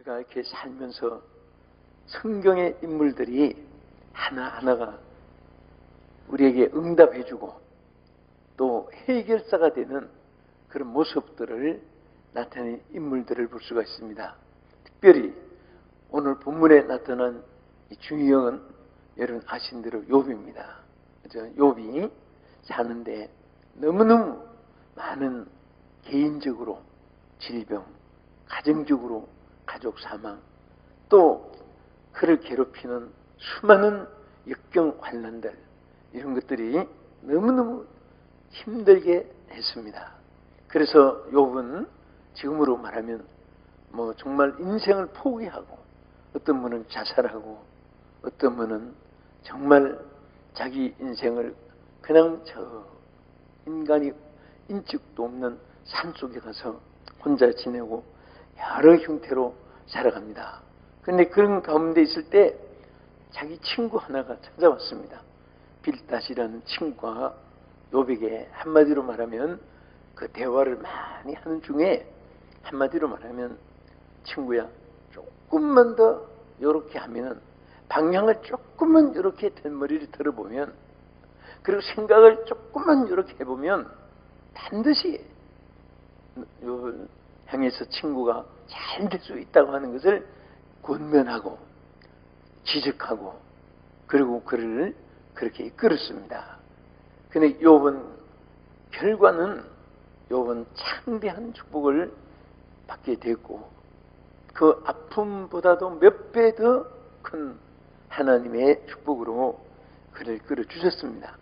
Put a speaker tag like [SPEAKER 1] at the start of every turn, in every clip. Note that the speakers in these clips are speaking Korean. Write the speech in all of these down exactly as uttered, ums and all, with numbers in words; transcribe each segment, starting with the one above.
[SPEAKER 1] 우리가 이렇게 살면서 성경의 인물들이 하나하나가 우리에게 응답해주고 또 해결사가 되는 그런 모습들을 나타낸 인물들을 볼 수가 있습니다. 특별히 오늘 본문에 나타난 이 중요한 여러분 아신 대로 욥입니다. 욥이 사는데 너무너무 많은 개인적으로 질병, 가정적으로 가족 사망, 또 그를 괴롭히는 수많은 역경 환난들, 이런 것들이 너무너무 힘들게 했습니다. 그래서 욥은 지금으로 말하면 뭐 정말 인생을 포기하고, 어떤 분은 자살하고, 어떤 분은 정말 자기 인생을 그냥 저 인간이 인적도 없는 산속에 가서 혼자 지내고 여러 형태로 살아갑니다. 그런데 그런 가운데 있을 때 자기 친구 하나가 찾아왔습니다. 빌닷이라는 친구가 욥에게 한마디로 말하면, 그 대화를 많이 하는 중에 한마디로 말하면, 친구야, 조금만 더 이렇게 하면은, 방향을 조금만 이렇게 뒷머리를 들어보면, 그리고 생각을 조금만 이렇게 해보면 반드시 요 향해서 친구가 잘 될 수 있다고 하는 것을 권면하고 지적하고, 그리고 그를 그렇게 이끌었습니다. 근데 욥은 결과는 욥은 창대한 축복을 받게 됐고, 그 아픔보다도 몇 배 더 큰 하나님의 축복으로 그를 끌어주셨습니다.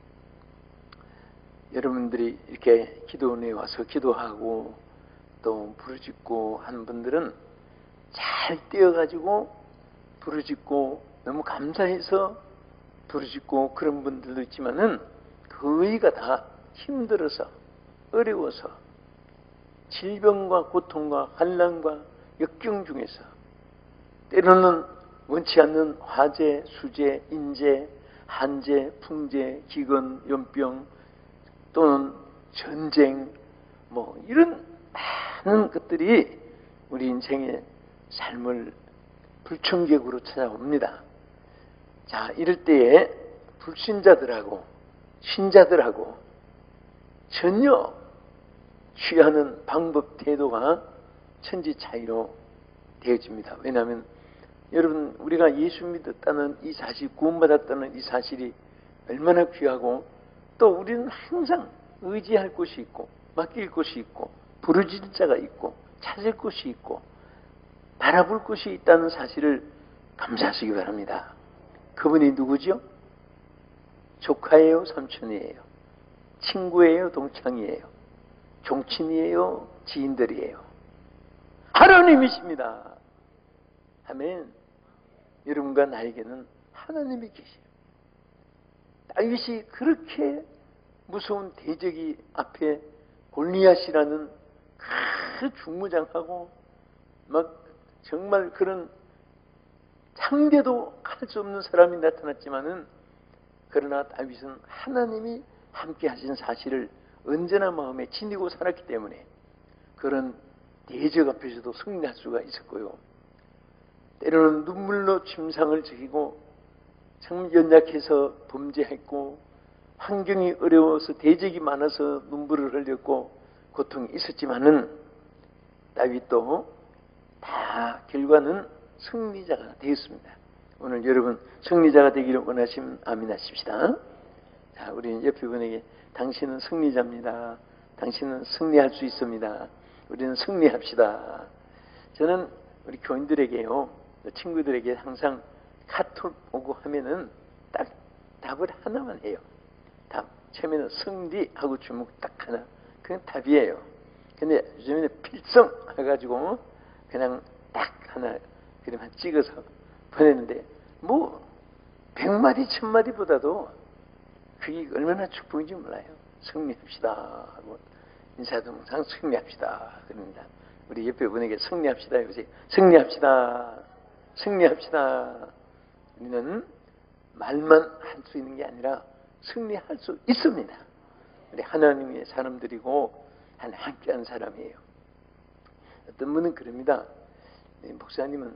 [SPEAKER 1] 여러분들이 이렇게 기도원에 와서 기도하고 또 부르짖고 하는 분들은 잘 떼어가지고 부르짖고 너무 감사해서 부르짖고 그런 분들도 있지만은, 거의가 다 힘들어서, 어려워서, 질병과 고통과 환난과 역경 중에서, 때로는 원치 않는 화재, 수재, 인재, 한재, 풍재, 기근, 연병, 또는 전쟁, 뭐 이런 많은 것들이 우리 인생의 삶을 불청객으로 찾아옵니다. 자, 이럴 때에 불신자들하고 신자들하고 전혀 취하는 방법, 태도가 천지 차이로 되어집니다. 왜냐하면 여러분, 우리가 예수 믿었다는 이 사실, 구원받았다는 이 사실이 얼마나 귀하고, 또 우리는 항상 의지할 곳이 있고, 맡길 곳이 있고, 부르짖을 자가 있고, 찾을 곳이 있고, 바라볼 곳이 있다는 사실을 감사하시기 바랍니다. 그분이 누구죠? 조카예요? 삼촌이에요? 친구예요? 동창이에요? 종친이에요? 지인들이에요? 하나님이십니다. 아멘. 여러분과 나에게는 하나님이 계세요. 다윗이 그렇게 무서운 대적이 앞에 골리앗이라는 그 중무장하고 막 정말 그런 상대도 할 수 없는 사람이 나타났지만은, 그러나 다윗은 하나님이 함께 하신 사실을 언제나 마음에 지니고 살았기 때문에 그런 대적 앞에서도 승리할 수가 있었고요. 때로는 눈물로 침상을 지키고 참 연약해서 범죄했고, 환경이 어려워서 대적이 많아서 눈물을 흘렸고 고통이 있었지만은, 다윗도 다 결과는 승리자가 되었습니다. 오늘 여러분 승리자가 되기를 원하시면 아멘 하십시다. 자, 우리는 옆에 분에게 당신은 승리자입니다. 당신은 승리할 수 있습니다. 우리는 승리합시다. 저는 우리 교인들에게요, 친구들에게 항상 카톡 오고 하면은 딱 답을 하나만 해요. 답. 처음에는 승리하고 주목 딱 하나. 그건 답이에요. 근데 요즘에는 필성 해가지고 그냥 딱 하나 그림만 찍어서 보내는데, 뭐 백마디 천마디보다도 그게 얼마나 축복인지 몰라요. 승리합시다 하고 인사동상 승리합시다 그럽니다. 우리 옆에 분에게 승리합시다 해보세요. 승리합시다. 승리합시다. 우리는 말만 할 수 있는 게 아니라 승리할 수 있습니다. 우리 하나님의 사람들이고 하나님 함께한 사람이에요. 어떤 분은 그럽니다. 목사님은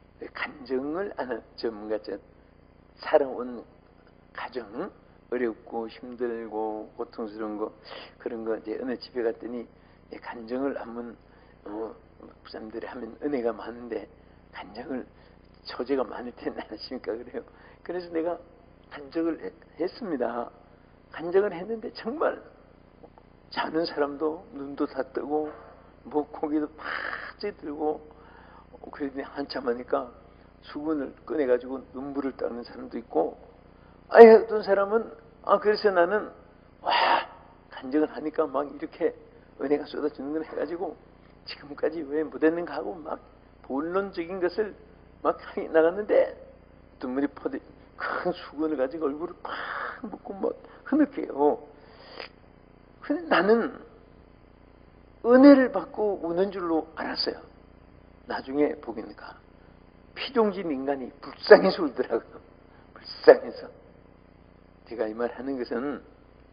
[SPEAKER 1] 간증을 안 하죠. 뭔가 저 살아온 가정, 어렵고 힘들고 고통스러운 거 그런 거 이제 어느 집에 갔더니 간증을 하면 어, 목사님들이 하면 은혜가 많은데 간증을 소재가 많을 텐데 아십니까? 그래요. 그래서 내가 간증을 했, 했습니다. 간증을 했는데 정말 자는 사람도 눈도 다 뜨고 뭐 고개도 팍 찌들고 그러더니 한참 하니까 수건을 꺼내가지고 눈물을 닦는 사람도 있고 아예 어떤 사람은 아 그래서 나는 와 간증을 하니까 막 이렇게 은혜가 쏟아지는 걸 해가지고 지금까지 왜 못했는가 하고 막 본론적인 것을 막 나갔는데 눈물이 퍼대 큰 수건을 가지고 얼굴을 팍 묶고 막 흐느껴요. 근데 나는 은혜를 받고 우는 줄로 알았어요. 나중에 보니까 피종진 인간이 불쌍해서 울더라고요. 불쌍해서. 제가 이 말 하는 것은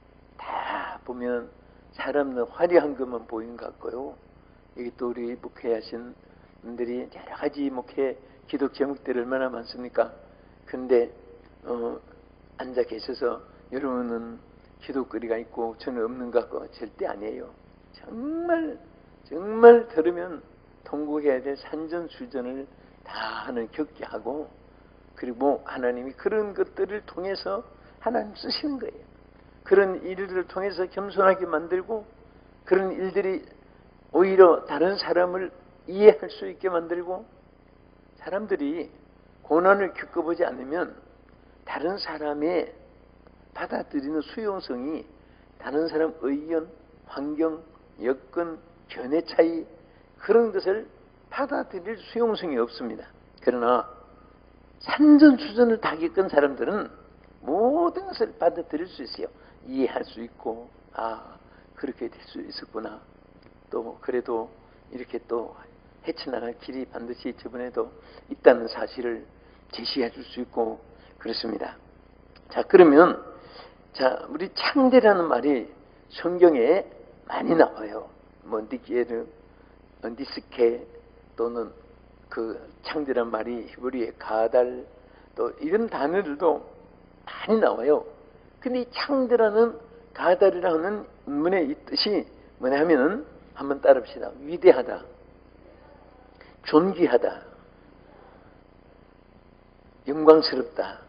[SPEAKER 1] 다 보면 사람은 화려한 것만 보이는 것 같고요. 여기 또 우리 목회하신 분들이 여러 가지 목회 기독 제목들이 얼마나 많습니까? 근데 어, 앉아 계셔서 여러분은 기독거리가 있고 저는 없는 것 같고 절대 아니에요. 정말 정말 들으면 통곡해야 될 산전수전을 다 하는 겪게 하고 그리고 하나님이 그런 것들을 통해서 하나님 쓰시는 거예요. 그런 일들을 통해서 겸손하게 만들고 그런 일들이 오히려 다른 사람을 이해할 수 있게 만들고 사람들이 고난을 겪어보지 않으면 다른 사람의 받아들이는 수용성이 다른 사람 의견, 환경, 여건, 견해 차이 그런 것을 받아들일 수용성이 없습니다. 그러나 산전수전을 다 겪은 사람들은 모든 것을 받아들일 수 있어요. 이해할 수 있고 아 그렇게 될 수 있었구나. 또 그래도 이렇게 또 헤쳐나갈 길이 반드시 저번에도 있다는 사실을 제시해 줄 수 있고 그렇습니다. 자 그러면 자 우리 창대라는 말이 성경에 많이 나와요. 뭐 니게르, 니스케 또는 그 창대란 말이 히브리의 가달 또 이런 단어들도 많이 나와요. 근데 이 창대라는 가달이라는 문의 이 뜻이 뭐냐 하면은 한번 따라합시다. 위대하다, 존귀하다, 영광스럽다.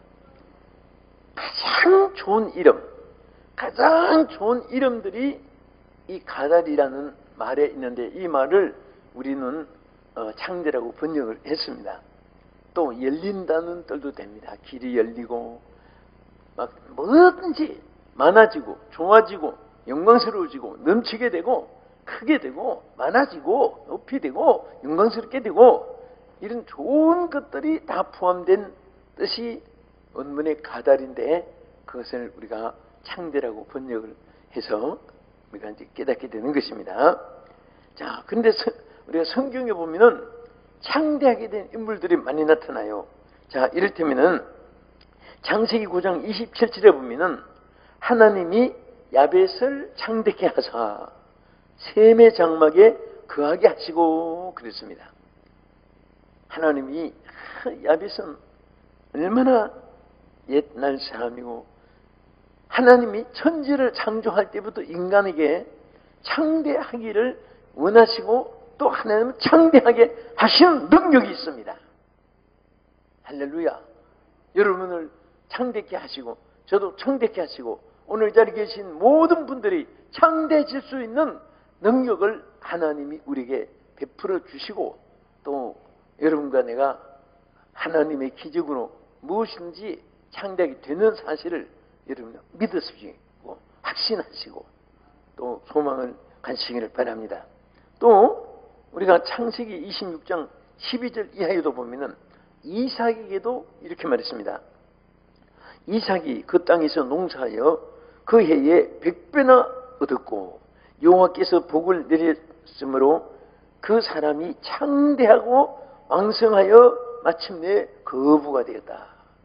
[SPEAKER 1] 가장 좋은 이름, 가장 좋은 이름들이 이 가달이라는 말에 있는데 이 말을 우리는 어, 창대라고 번역을 했습니다. 또 열린다는 뜻도 됩니다. 길이 열리고 막 뭐든지 많아지고 좋아지고 영광스러워지고 넘치게 되고 크게 되고 많아지고 높이 되고 영광스럽게 되고 이런 좋은 것들이 다 포함된 뜻이 원문의 가달인데 그것을 우리가 창대라고 번역을 해서 우리가 이제 깨닫게 되는 것입니다. 자, 근데 서, 우리가 성경에 보면은 창대하게 된 인물들이 많이 나타나요. 자, 이를테면은 창세기 구 장 이십칠 절에 보면은 하나님이 야벳을 창대케 하사 셈의 장막에 거하게 하시고 그랬습니다. 하나님이 야벳은 얼마나 옛날 사람이고 하나님이 천지를 창조할 때부터 인간에게 창대하기를 원하시고 또 하나님은 창대하게 하시는 능력이 있습니다. 할렐루야. 여러분을 창대케 하시고 저도 창대케 하시고 오늘 이 자리에 계신 모든 분들이 창대해질 수 있는 능력을 하나님이 우리에게 베풀어 주시고 또 여러분과 내가 하나님의 기적으로 무엇인지 창대하게 되는 사실을 여러분 믿으시고 확신하시고 또 소망을 가지시기를 바랍니다. 또 우리가 창세기 이십육 장 십이 절 이하에도 보면은 이삭에게도 이렇게 말했습니다. 이삭이 그 땅에서 농사하여 그 해에 백 배나 얻었고 여호와께서 복을 내렸으므로 그 사람이 창대하고 왕성하여 마침내 거부가 되었다.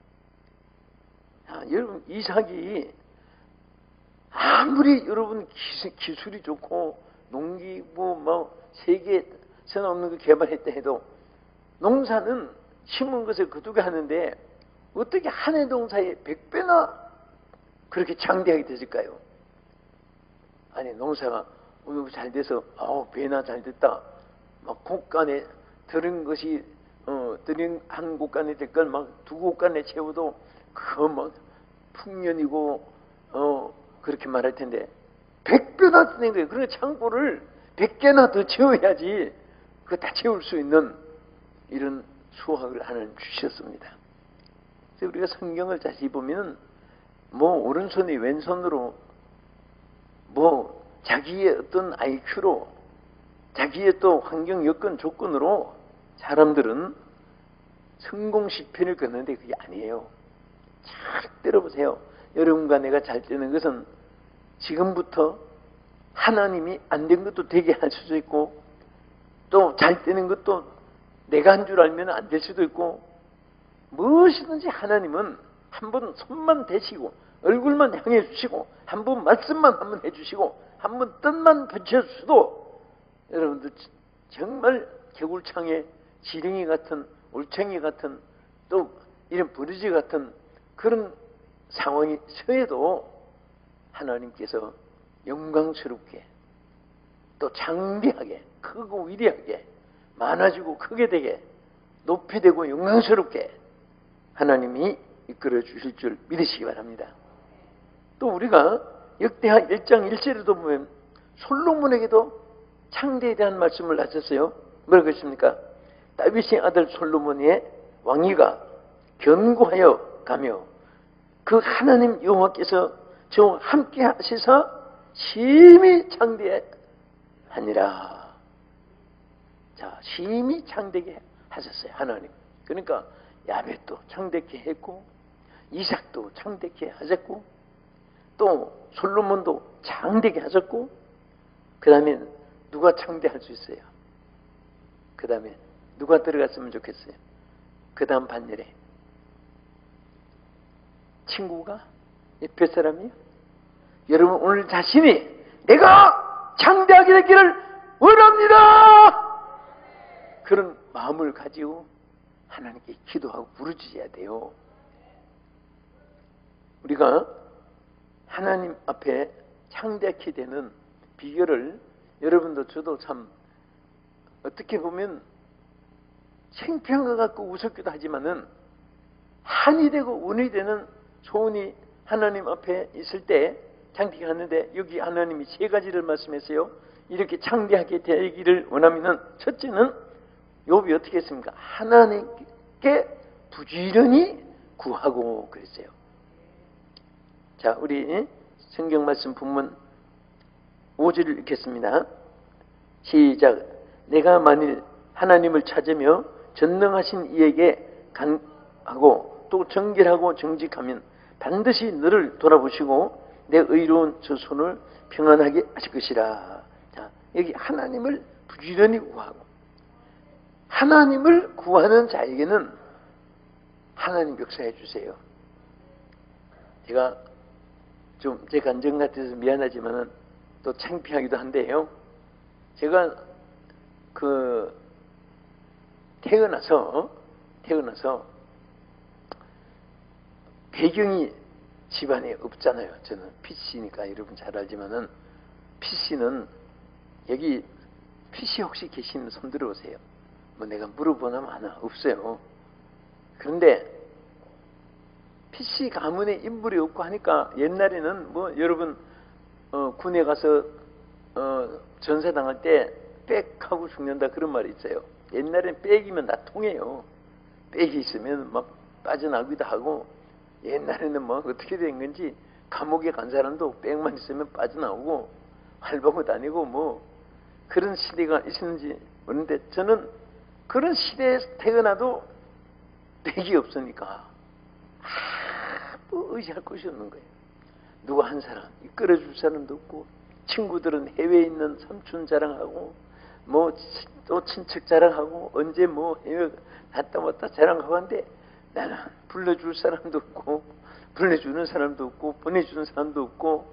[SPEAKER 1] 자, 여러분 이삭이 아무리 여러분 기술이 좋고 농기부 뭐 세계에서는 없는 거 개발했다 해도 농사는 심은 것을 거두게 하는데 어떻게 한 해 농사에 백 배나 그렇게 장대하게 되실까요? 아니 농사가 잘 돼서 아우 배나 잘 됐다. 막 곳간에 들은 것이 어 들인 한 곳간에 될 걸 막 두 곳간에 채워도 그거 막 풍년이고 어 그렇게 말할 텐데 백 배나 되는 거예요. 그러니까 창고를 백 개나 더 채워야지 그거 다 채울 수 있는 이런 수확을 하나님 주셨습니다. 그래서 우리가 성경을 자세히 보면 뭐 오른손이 왼손으로 뭐 자기의 어떤 아이큐로 자기의 또 환경 여건 조건으로 사람들은 성공 실패를 걷는데 그게 아니에요. 잘 들어보세요. 여러분과 내가 잘 되는 것은 지금부터 하나님이 안 된 것도 되게 할 수도 있고 또 잘 되는 것도 내가 한 줄 알면 안 될 수도 있고 무엇이든지 하나님은 한번 손만 대시고 얼굴만 향해 주시고 한번 말씀만 한번 해주시고 한번 뜻만 붙여주셔도 여러분들 정말 개굴창에 지렁이 같은 올챙이 같은 또 이런 버리지 같은 그런 상황이 서해도 하나님께서 영광스럽게 또 장대하게 크고 위대하게 많아지고 크게 되게 높이 되고 영광스럽게 하나님이 이끌어 주실 줄 믿으시기 바랍니다. 또 우리가 역대하 일 장 일 절에도 보면 솔로몬에게도 창대에 대한 말씀을 하셨어요. 뭐라고 했습니까? 다윗의 아들 솔로몬의 왕위가 견고하여 가며 그 하나님 여호와께서 저와 함께 하시사 심히 창대하니라. 자, 심히 창대게 하셨어요. 하나님. 그러니까 야벳도 창대케 했고 이삭도 창대케 하셨고 또 솔로몬도 창대게 하셨고 그 다음에 누가 창대할 수 있어요? 그 다음에 누가 들어갔으면 좋겠어요? 그 다음 반열에 친구가 옆에 사람이요? 여러분 오늘 자신이 내가 창대하게 되기를 원합니다. 그런 마음을 가지고 하나님께 기도하고 부르짖어야 돼요. 우리가 하나님 앞에 창대하게 되는 비결을 여러분도 저도 참 어떻게 보면 창피한 것 같고 우습기도 하지만은 한이 되고 운이 되는 소원이 하나님 앞에 있을 때 창대하게 하는데 여기 하나님이 세 가지를 말씀했어요. 이렇게 창대하게 되기를 원하면은 첫째는 욥이 어떻게 했습니까? 하나님께 부지런히 구하고 그랬어요. 자, 우리 성경 말씀 본문 오 절을 읽겠습니다. 시작. 내가 만일 하나님을 찾으며 전능하신 이에게 간하고 또 정결하고 정직하면 반드시 너를 돌아보시고 내 의로운 저 손을 평안하게 하실 것이라. 자, 여기 하나님을 부지런히 구하고 하나님을 구하는 자에게는 하나님 역사해 주세요. 제가 좀 제 감정 같아서 미안하지만은 또 창피하기도 한데요. 제가 그 태어나서 태어나서 배경이 집안에 없잖아요. 저는 피씨니까 여러분 잘 알지만은 피씨는 여기 피씨 혹시 계시는 손 들어오세요. 뭐 내가 물어보나 마나 없어요. 그런데 피씨 가문에 인물이 없고 하니까 옛날에는 뭐 여러분 어, 군에 가서 어, 전사 당할 때 빽하고 죽는다 그런 말이 있어요. 옛날엔 빽이면 다 통해요. 빽이 있으면 막 빠져나오기도 하고 옛날에는 뭐 어떻게 된 건지 감옥에 간 사람도 빽만 있으면 빠져나오고 활보고 다니고 뭐 그런 시대가 있었는지 모르는데 저는 그런 시대에 태어나도 빽이 없으니까 아무 의지할 곳이 없는 거예요. 누가 한 사람 이끌어줄 사람도 없고 친구들은 해외에 있는 삼촌 자랑하고 뭐 또 친척 자랑하고 언제 뭐 해외 갔다 왔다 자랑하고 하는데 나는 불러줄 사람도 없고 불러주는 사람도 없고 보내주는 사람도 없고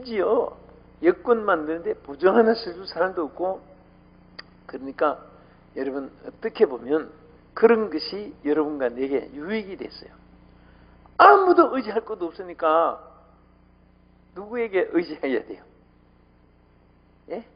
[SPEAKER 1] 심지어 여권 만드는데 보증 하나 써줄 사람도 없고 그러니까 여러분 어떻게 보면 그런 것이 여러분과 내게 유익이 됐어요. 아무도 의지할 것도 없으니까 누구에게 의지해야 돼요? 예?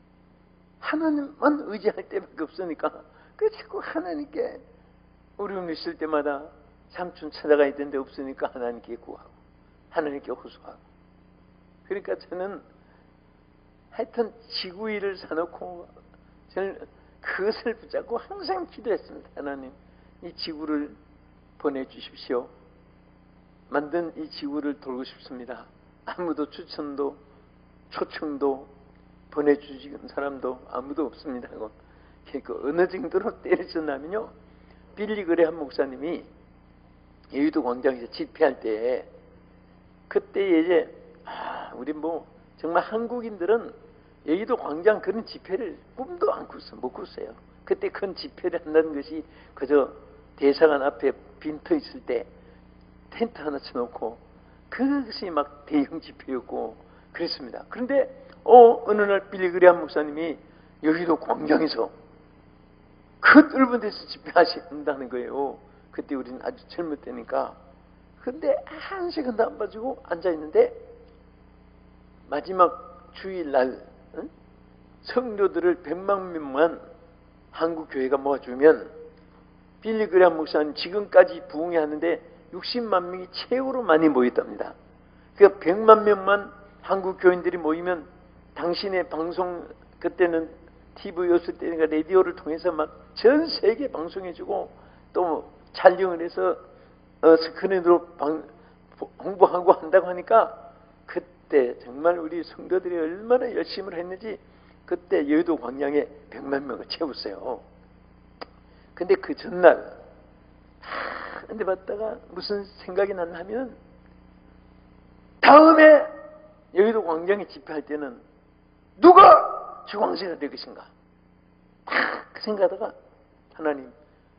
[SPEAKER 1] 하나님만 의지할 때밖에 없으니까 그 자꾸 하나님께 어려움 있을 때마다 삼촌 찾아가야 되는데 없으니까 하나님께 구하고 하나님께 호소하고. 그러니까 저는 하여튼 지구일을 사놓고 저는 그것을 붙잡고 항상 기도했습니다. 하나님, 이 지구를 보내주십시오. 만든 이 지구를 돌고 싶습니다. 아무도 추천도 초청도 보내주신 사람도 아무도 없습니다. 그 어느 정도로 때려쳤냐면요, 빌리 그레함 목사님이 여의도 광장에서 집회할 때, 그때 이제 아, 우리 뭐 정말 한국인들은 여의도 광장 그런 집회를 꿈도 안 꿨어, 못 꿨어요. 그때 큰 집회를 한다는 것이 그저 대사관 앞에 빈터 있을 때 텐트 하나 쳐놓고 그것이 막 대형 집회였고 그랬습니다. 그런데 어 어느 날 빌리 그레함 목사님이 여의도 광장에서 그 넓은 데서 집회하신다는 거예요. 그때 우리는 아주 젊을 때니까. 근데 한 시간도 안 빠지고 앉아있는데 마지막 주일날 응? 성도들을 백만 명만 한국 교회가 모아주면 빌리 그레함 목사님 지금까지 부흥회 하는데 육십만 명이 최고로 많이 모였답니다. 그러니까 백만 명만 한국 교인들이 모이면 당신의 방송, 그때는 티비였을 때니까 라디오를 통해서 막 전 세계 방송해주고 또 촬영을 해서 어, 스크린으로 방, 홍보하고 한다고 하니까 그때 정말 우리 성도들이 얼마나 열심히 했는지 그때 여의도 광장에 백만 명을 채웠어요. 근데 그 전날 하, 근데 봤다가 무슨 생각이 났나 하면 다음에 여의도 광장에 집회할 때는 누가 주광세가 될 것인가, 그 생각하다가 하나님,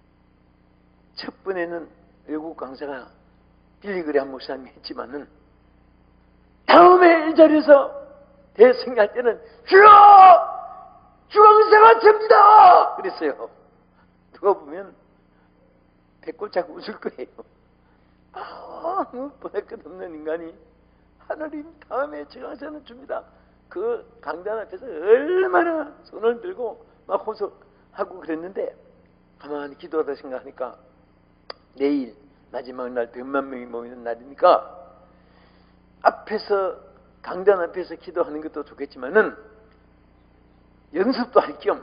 [SPEAKER 1] 첫 번에는 외국 강사가 빌리 그레함 목사님이 했지만은 다음에 이 자리에서 대승할 때는 주여! 주광세가 접니다! 그랬어요. 누가 보면 배꼽 웃을 거예요. 아무 보낼 것 없는 인간이 하나님 다음에 주광세는 줍니다. 그 강단 앞에서 얼마나 손을 들고 막 호소하고 그랬는데 가만히 기도하다 생각하니까 내일 마지막 날 백만 명이 모이는 날이니까 앞에서 강단 앞에서 기도하는 것도 좋겠지만은 연습도 할 겸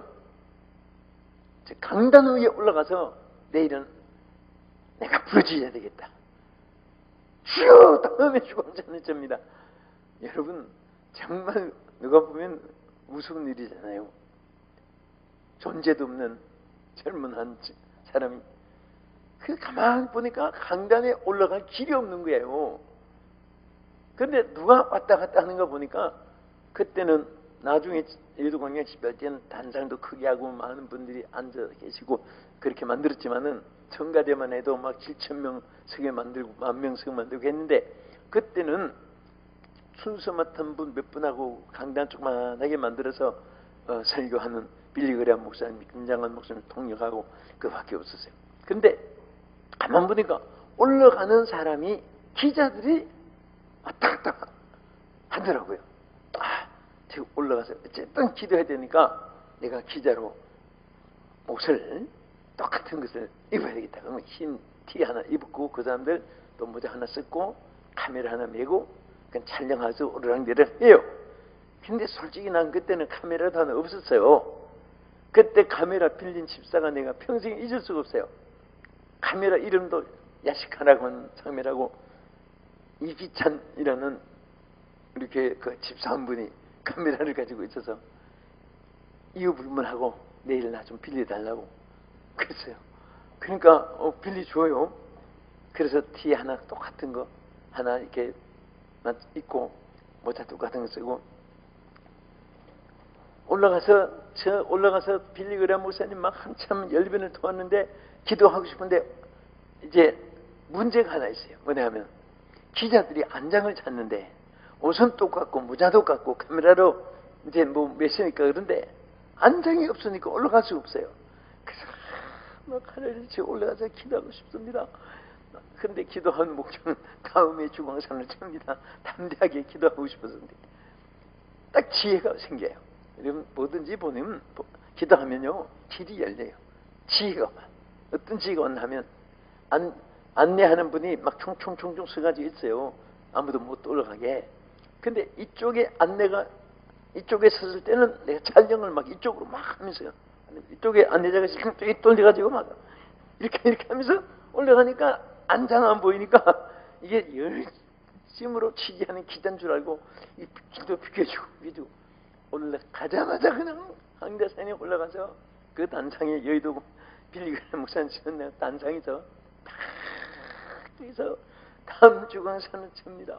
[SPEAKER 1] 강단 위에 올라가서 내일은 내가 부르짖어야 되겠다. 주여 다음에 주광세는 접니다. 여러분 정말 누가 보면 무서운 일이잖아요. 존재도 없는 젊은 한 사람이 그 가만히 보니까 강단에 올라갈 길이 없는 거예요. 그런데 누가 왔다 갔다 하는 거 보니까 그때는 나중에 여의도 광장 집회할 때는 단상도 크게 하고 많은 분들이 앉아 계시고 그렇게 만들었지만은 청가대만 해도 막 칠천 명 서게 만들고 만 명 서게 만들고 했는데 그때는 순서 맡은 분 몇 분하고 강단 조그만하게 만들어서 어, 설교하는 빌리 그레함 목사님, 김장한 목사님 통역하고 그밖에 없었어요. 근데 가만 보니까 올라가는 사람이 기자들이 왔다 갔다 하더라고요. 아, 제가 올라가서 어쨌든 기도해야 되니까 내가 기자로 옷을 똑같은 것을 입어야 되겠다. 그러면 흰 티 하나 입고 그 사람들 또 모자 하나 쓰고 카메라 하나 메고 촬영해서 오르락내리락 해요. 근데 솔직히 난 그때는 카메라도 하나 없었어요. 그때 카메라 빌린 집사가 내가 평생 잊을 수가 없어요. 카메라 이름도 야식하라고 하는 카메라고 이기찬이라는 이렇게 그 집사 한 분이 카메라를 가지고 있어서 이유 불문하고 내일 나 좀 빌려달라고 그랬어요. 그러니까 어, 빌려줘요. 그래서 티 하나 똑같은 거 하나 이렇게 입고 모자 똑같은 거 쓰고 올라가서 저 올라가서 빌리 그레함 목사님 막 한참 열변을 토했는데 기도하고 싶은데 이제 문제가 하나 있어요. 뭐냐면 기자들이 안장을 찾는데 옷은 똑같고 모자도 같고 카메라로 이제 뭐 몇이니까 그런데 안장이 없으니까 올라갈 수 없어요. 그래서 막 하늘에 올라가서 기도하고 싶습니다. 근데 기도한 목적은 다음에 주광산을 칩니다. 담대하게 기도하고 싶었는데 딱 지혜가 생겨요. 여러분 뭐든지 보면 기도하면요 길이 열려요. 지혜가 와. 어떤 지혜가 왔냐면 안, 안내하는 분이 막 총총총총 서가지고 있어요. 아무도 못 올라가게. 근데 이쪽에 안내가 이쪽에 섰을 때는 내가 촬영을 막 이쪽으로 막 하면서 이쪽에 안내자가 지금 저기 돌려가지고 막 이렇게 이렇게 하면서 올라가니까 안장안 보이니까 이게 열심으로 치기 하는 기단 줄 알고 이 기도 비켜주고 비켜주고 올라가자마자 그냥 황대산에 올라가서 그 단상에 여의도 빌리그레 목사님 지은 단상에서 탁 뛰어서 다음 주광산을 칩니다.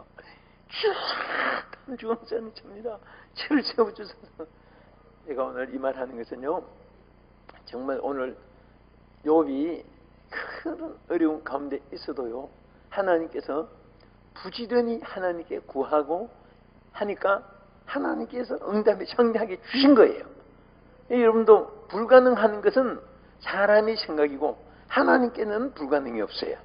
[SPEAKER 1] 다음 주광산을 칩니다. 치를 세워주셔서 제가 오늘 이 말하는 것은요 정말 오늘 욥이 큰 어려운 가운데 있어도요 하나님께서 부지런히 하나님께 구하고 하니까 하나님께서 응답이 성리하게 주신 거예요. 여러분도 불가능한 것은 사람의 생각이고 하나님께는 불가능이 없어요.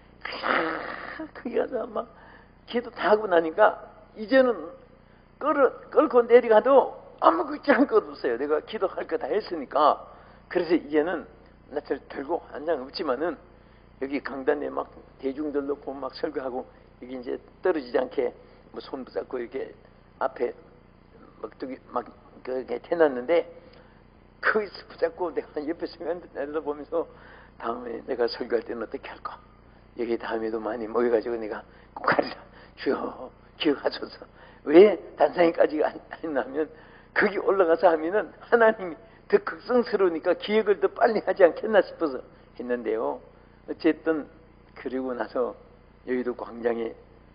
[SPEAKER 1] 그게 가서 막 기도 다 하고 나니까 이제는 끌어, 끌고 내려가도 아무 걱정 것 없어요. 내가 기도할 거 다 했으니까. 그래서 이제는 나를 들고 한 장 없지만은 여기 강단에 막 대중들 놓고 막 설교하고 여기 이제 떨어지지 않게 뭐 손 붙잡고 이렇게 앞에 막저기 막 그게 해놨는데 거기서 붙잡고 내가 옆에 서면 내려다보면서 다음에 내가 설교할 때는 어떻게 할까? 여기 다음에도 많이 모여가지고 내가 꼭 하리라. 주여 기억하소서. 왜 단상에까지 안 했냐면 거기 올라가서 하면은 하나님이 더 극성스러우니까 기억을 더 빨리 하지 않겠나 싶어서 했는데요. 어쨌든 그리고 나서 여의도 광장에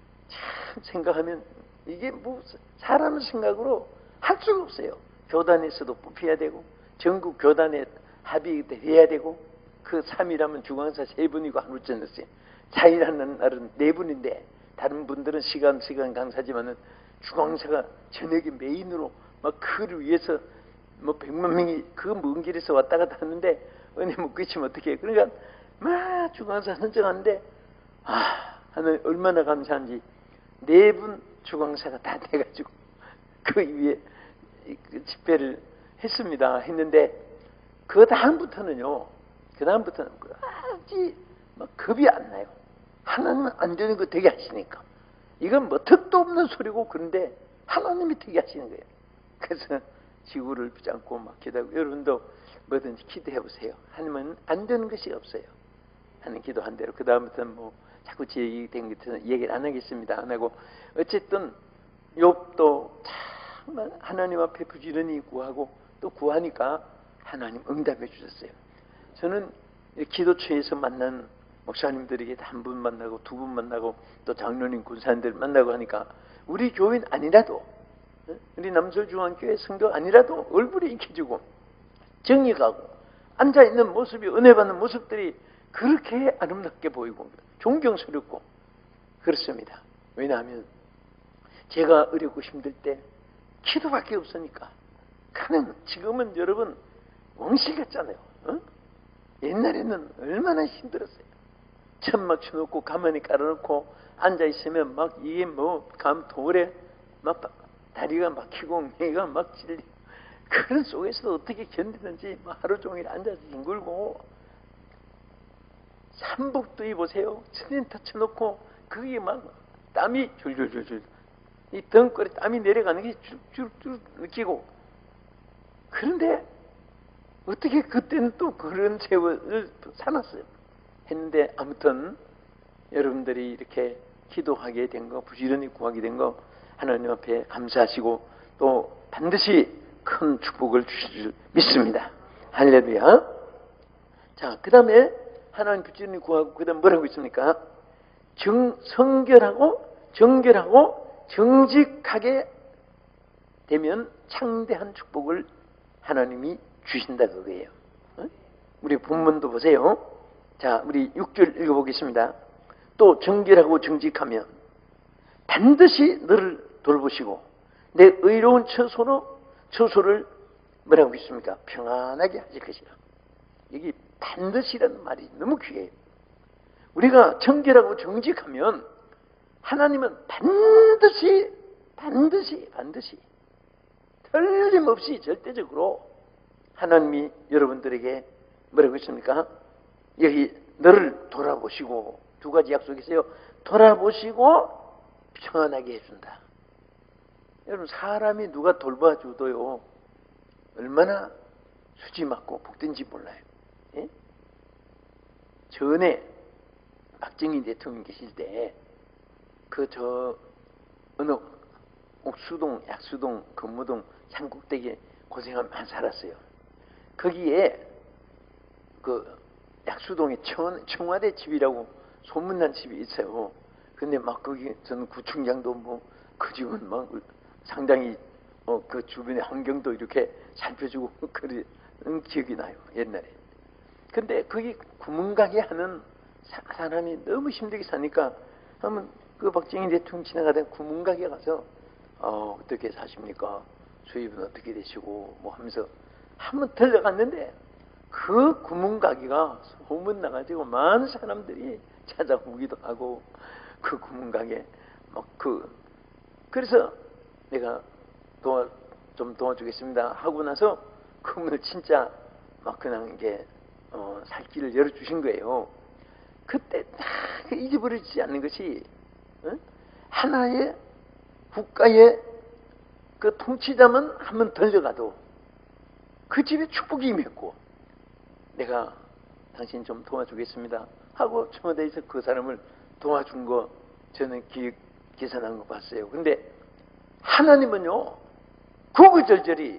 [SPEAKER 1] 참 생각하면 이게 뭐 사람 생각으로 할 수가 없어요. 교단에서도 뽑혀야 되고 전국 교단에 합의해야 되고 그 삼 일하면 주광사 세 분이고 하루째 넣었어요. 사 일하는 날은 네 분인데 다른 분들은 시간 시간 강사지만은 주광사가 저녁에 메인으로 막 그를 위해서 뭐 백만 명이 그 먼 길에서 왔다 갔다 하는데 은혜 못 끼치면 어떻게 해. 그러니까 막 주광사 선정하는데 아 하늘 얼마나 감사한지 네 분 주광사가 다 돼가지고 그 위에 그 집회를 했습니다. 했는데 그 다음부터는요 그 다음부터는 아주 막 겁이 안 나요. 하나님은 안 되는 거 되게 하시니까. 이건 뭐 턱도 없는 소리고 그런데 하나님이 되게 하시는 거예요. 그래서 지구를 붙잡고 막 기도하고 여러분도 뭐든지 기도해 보세요. 하나님은 안 되는 것이 없어요. 하는 기도한 대로 그 다음부터는 뭐 자꾸 제 얘기 된 것처럼 얘기를 안 하겠습니다. 안 하고 어쨌든 욥도 참 하나님 앞에 부지런히 구하고 또 구하니까 하나님 응답해 주셨어요. 저는 기도처에서 만난 목사님들에게 한 분 만나고 두 분 만나고 또 장로님 군사님들 만나고 하니까 우리 교인 아니라도 우리 남서중앙교회 성도 아니라도 얼굴이 익혀지고 정이 가고 앉아있는 모습이 은혜받는 모습들이 그렇게 아름답게 보이고 존경스럽고 그렇습니다. 왜냐하면 제가 어렵고 힘들 때 기도밖에 없으니까. 가는 지금은 여러분 왕실 같잖아요. 어? 옛날에는 얼마나 힘들었어요. 천막 쳐놓고 가만히 깔아놓고 앉아있으면 막 이게 뭐 감 돌에 막 다리가 막히고 뇌가 막 찔리고 그런 속에서도 어떻게 견디는지 하루 종일 앉아서 뒹굴고 삼복도 입으세요. 스린터 쳐놓고 그게 막 땀이 줄줄줄줄 이 등골에 땀이 내려가는 게 쭉쭉쭉 느끼고 그런데 어떻게 그때는 또 그런 세월을 살았어요. 했는데 아무튼 여러분들이 이렇게 기도하게 된 거 부지런히 구하게 된 거 하나님 앞에 감사하시고 또 반드시 큰 축복을 주실 줄 믿습니다. 할렐루야. 자, 그 다음에 하나님 부지런히 구하고 그 다음 뭐라고 있습니까? 정, 성결하고 정결하고 정직하게 되면 창대한 축복을 하나님이 주신다 그거예요. 우리 본문도 보세요. 자, 우리 육 절 읽어보겠습니다. 또 정결하고 정직하면 반드시 너를 돌보시고 내 의로운 처소로 처소를 뭐라고 있습니까? 평안하게 하실 것이라. 여기 반드시라는 말이 너무 귀해요. 우리가 정결하고 정직하면 하나님은 반드시 반드시 반드시 틀림없이 절대적으로 하나님이 여러분들에게 뭐라고 했습니까? 여기 너를 돌아보시고 두 가지 약속이 있어요. 돌아보시고 평안하게 해준다. 여러분 사람이 누가 돌봐줘도요 얼마나 수지 맞고 복된지 몰라요. 예? 전에 박정희 대통령 계실 때 그 저 어느 옥수동, 약수동, 금무동, 산꼭대기에 고생하면 많이 살았어요. 거기에 그 약수동에 청, 청와대 집이라고 소문난 집이 있어요. 근데 막 거기 저는 구청장도 뭐 그 집은 막 상당히 어, 그 주변의 환경도 이렇게 살펴주고 그런 기억이 나요. 옛날에. 근데 거기 구멍가게 하는 사, 사람이 너무 힘들게 사니까 한번 그 박정희 대통령 지나가다 구멍가게 가서 어, 어떻게 사십니까? 수입은 어떻게 되시고 뭐 하면서 한번 들려갔는데 그 구멍가게가 소문 나가지고 많은 사람들이 찾아오기도 하고 그 구멍가게 막 그 그래서 내가 도와 좀 도와주겠습니다 하고 나서 그 문을 진짜 막 그냥 이게 어, 살 길을 열어주신 거예요. 그때 다 잊어버리지 않는 것이 어? 하나의 국가의 그 통치자만 한번 들려가도 그 집에 축복이 임했고 내가 당신 좀 도와주겠습니다 하고 청와대에서 그 사람을 도와준 거 저는 기, 계산한 거 봤어요. 근데 하나님은요 구구절절히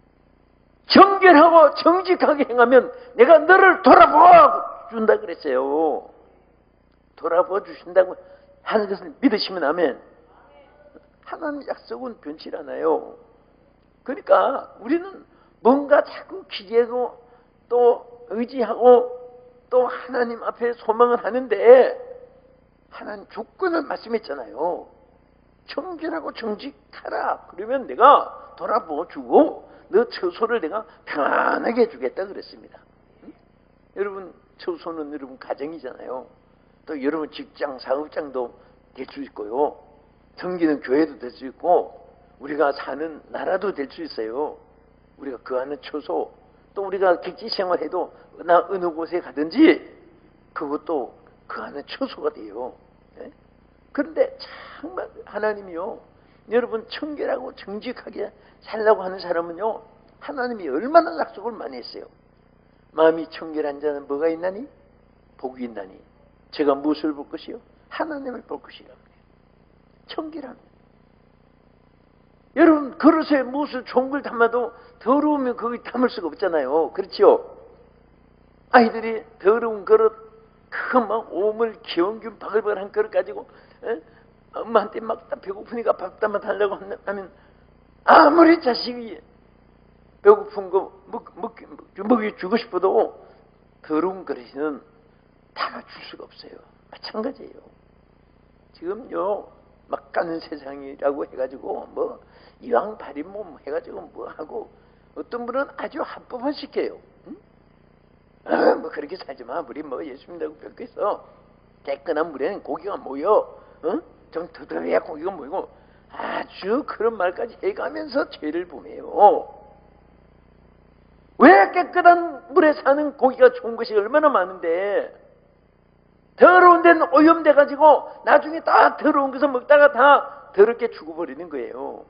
[SPEAKER 1] 정결하고 정직하게 행하면 내가 너를 돌아보아 준다 그랬어요. 돌아보아 주신다고 하는 것을 믿으시면 아멘. 하나님 약속은 변치 않아요. 그러니까 우리는 뭔가 자꾸 기대고 또 의지하고 또 하나님 앞에 소망을 하는데 하나님 조건을 말씀했잖아요. 정결하고 정직하라. 그러면 내가 돌아보아 주고 너 처소를 내가 편안하게 해주겠다 그랬습니다. 응? 여러분 처소는 여러분 가정이잖아요. 또 여러분 직장 사업장도 될 수 있고요. 섬기는 교회도 될 수 있고 우리가 사는 나라도 될 수 있어요. 우리가 그 안에 처소 또 우리가 객지 생활해도 나 어느 곳에 가든지 그것도 그 안에 처소가 돼요. 네? 그런데 정말 하나님이요 여러분 청결하고 정직하게 살라고 하는 사람은요 하나님이 얼마나 약속을 많이 했어요. 마음이 청결한 자는 뭐가 있나니? 복이 있나니. 제가 무엇을 볼 것이요? 하나님을 볼 것이라 그래요. 청결함. 여러분 그릇에 무엇을 좋은 걸 담아도 더러우면 거기 담을 수가 없잖아요. 그렇죠? 아이들이 더러운 그릇 그 막 오물 기원균 바글바글한 그릇 가지고 에? 엄마한테 막 배고프니까 밥 담아 달라고 하면 아무리 자식이 배고픈 거 먹, 먹, 먹이 주고 싶어도 더러운 그릇은 담아줄 수가 없어요. 마찬가지예요. 지금요 막 가는 세상이라고 해가지고 뭐 이왕 발인 몸 해가지고 뭐 하고 어떤 분은 아주 합법화 시켜요. 응? 아, 뭐 그렇게 살지 마. 우리 뭐 예수 믿는다고 별거 있어. 깨끗한 물에는 고기가 모여. 어? 좀 더더해야 고기가 모이고 아주 그런 말까지 해가면서 죄를 범해요. 왜 깨끗한 물에 사는 고기가 좋은 것이 얼마나 많은데 더러운 데는 오염돼 가지고 나중에 다 더러운 것을 먹다가 다 더럽게 죽어버리는 거예요.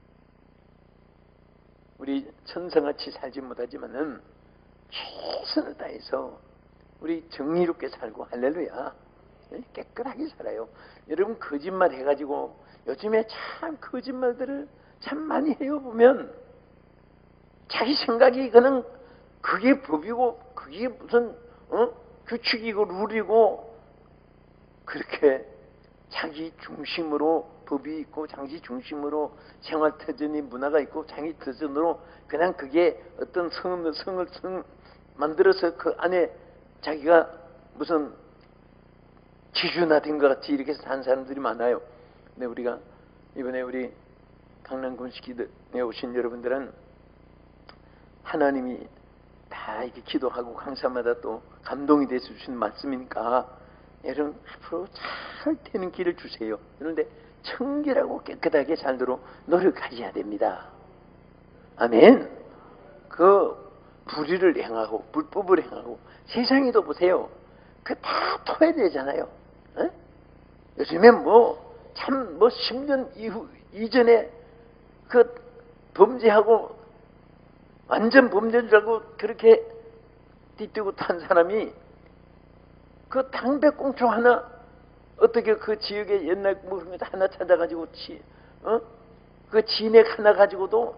[SPEAKER 1] 우리 천사같이 살지 못하지만은 최선을 다해서 우리 정의롭게 살고 할렐루야 깨끗하게 살아요. 여러분 거짓말 해가지고 요즘에 참 거짓말들을 참 많이 해요. 보면 자기 생각이 그냥 그게 법이고 그게 무슨 어? 규칙이고 룰이고 그렇게 자기 중심으로 법이 있고 자기 중심으로 생활 터전이 문화가 있고 자기 터전으로 그냥 그게 어떤 성을 성을 성 만들어서 그 안에 자기가 무슨 기준화된 것 같이 이렇게 사는 사람들이 많아요. 근데 우리가 이번에 우리 강남 군식기에 오신 여러분들은 하나님이 다 이렇게 기도하고 강사마다 또 감동이 돼서 주신 말씀이니까 여러분 앞으로 잘 되는 길을 주세요. 그런데 청결하고 깨끗하게 살도록 노력하셔야 됩니다. 아멘. 그 불의를 행하고 불법을 행하고 세상에도 보세요. 그 다 토해내잖아요. 에? 요즘에 뭐 참 뭐 십 년 이후 이전에 그 범죄하고 완전 범죄인 줄 알고 그렇게 뒤뜨고 탄 사람이 그 당배꽁초 하나 어떻게 그 지역에 옛날 뭐 그런 거 하나 찾아가지고 지, 어? 그 진액 하나 가지고도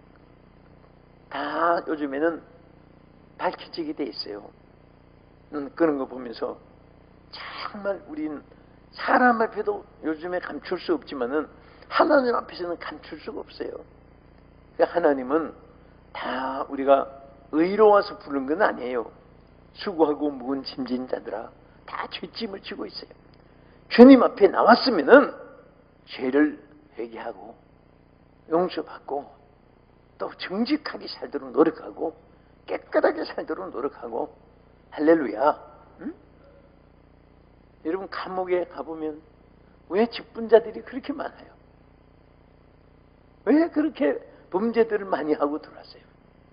[SPEAKER 1] 다 요즘에는 밝혀지게 돼 있어요. 음, 그런 거 보면서 정말 우린 사람 앞에도 요즘에 감출 수 없지만은 하나님 앞에서는 감출 수가 없어요. 그러니까 하나님은 다 우리가 의로워서 부른 건 아니에요. 수고하고 무거운 짐진 자들아 다 죄짐을 지고 있어요. 주님 앞에 나왔으면은 죄를 회개하고 용서받고 또 정직하게 살도록 노력하고 깨끗하게 살도록 노력하고 할렐루야. 응? 여러분 감옥에 가보면 왜 직분자들이 그렇게 많아요? 왜 그렇게 범죄들을 많이 하고 들어왔어요?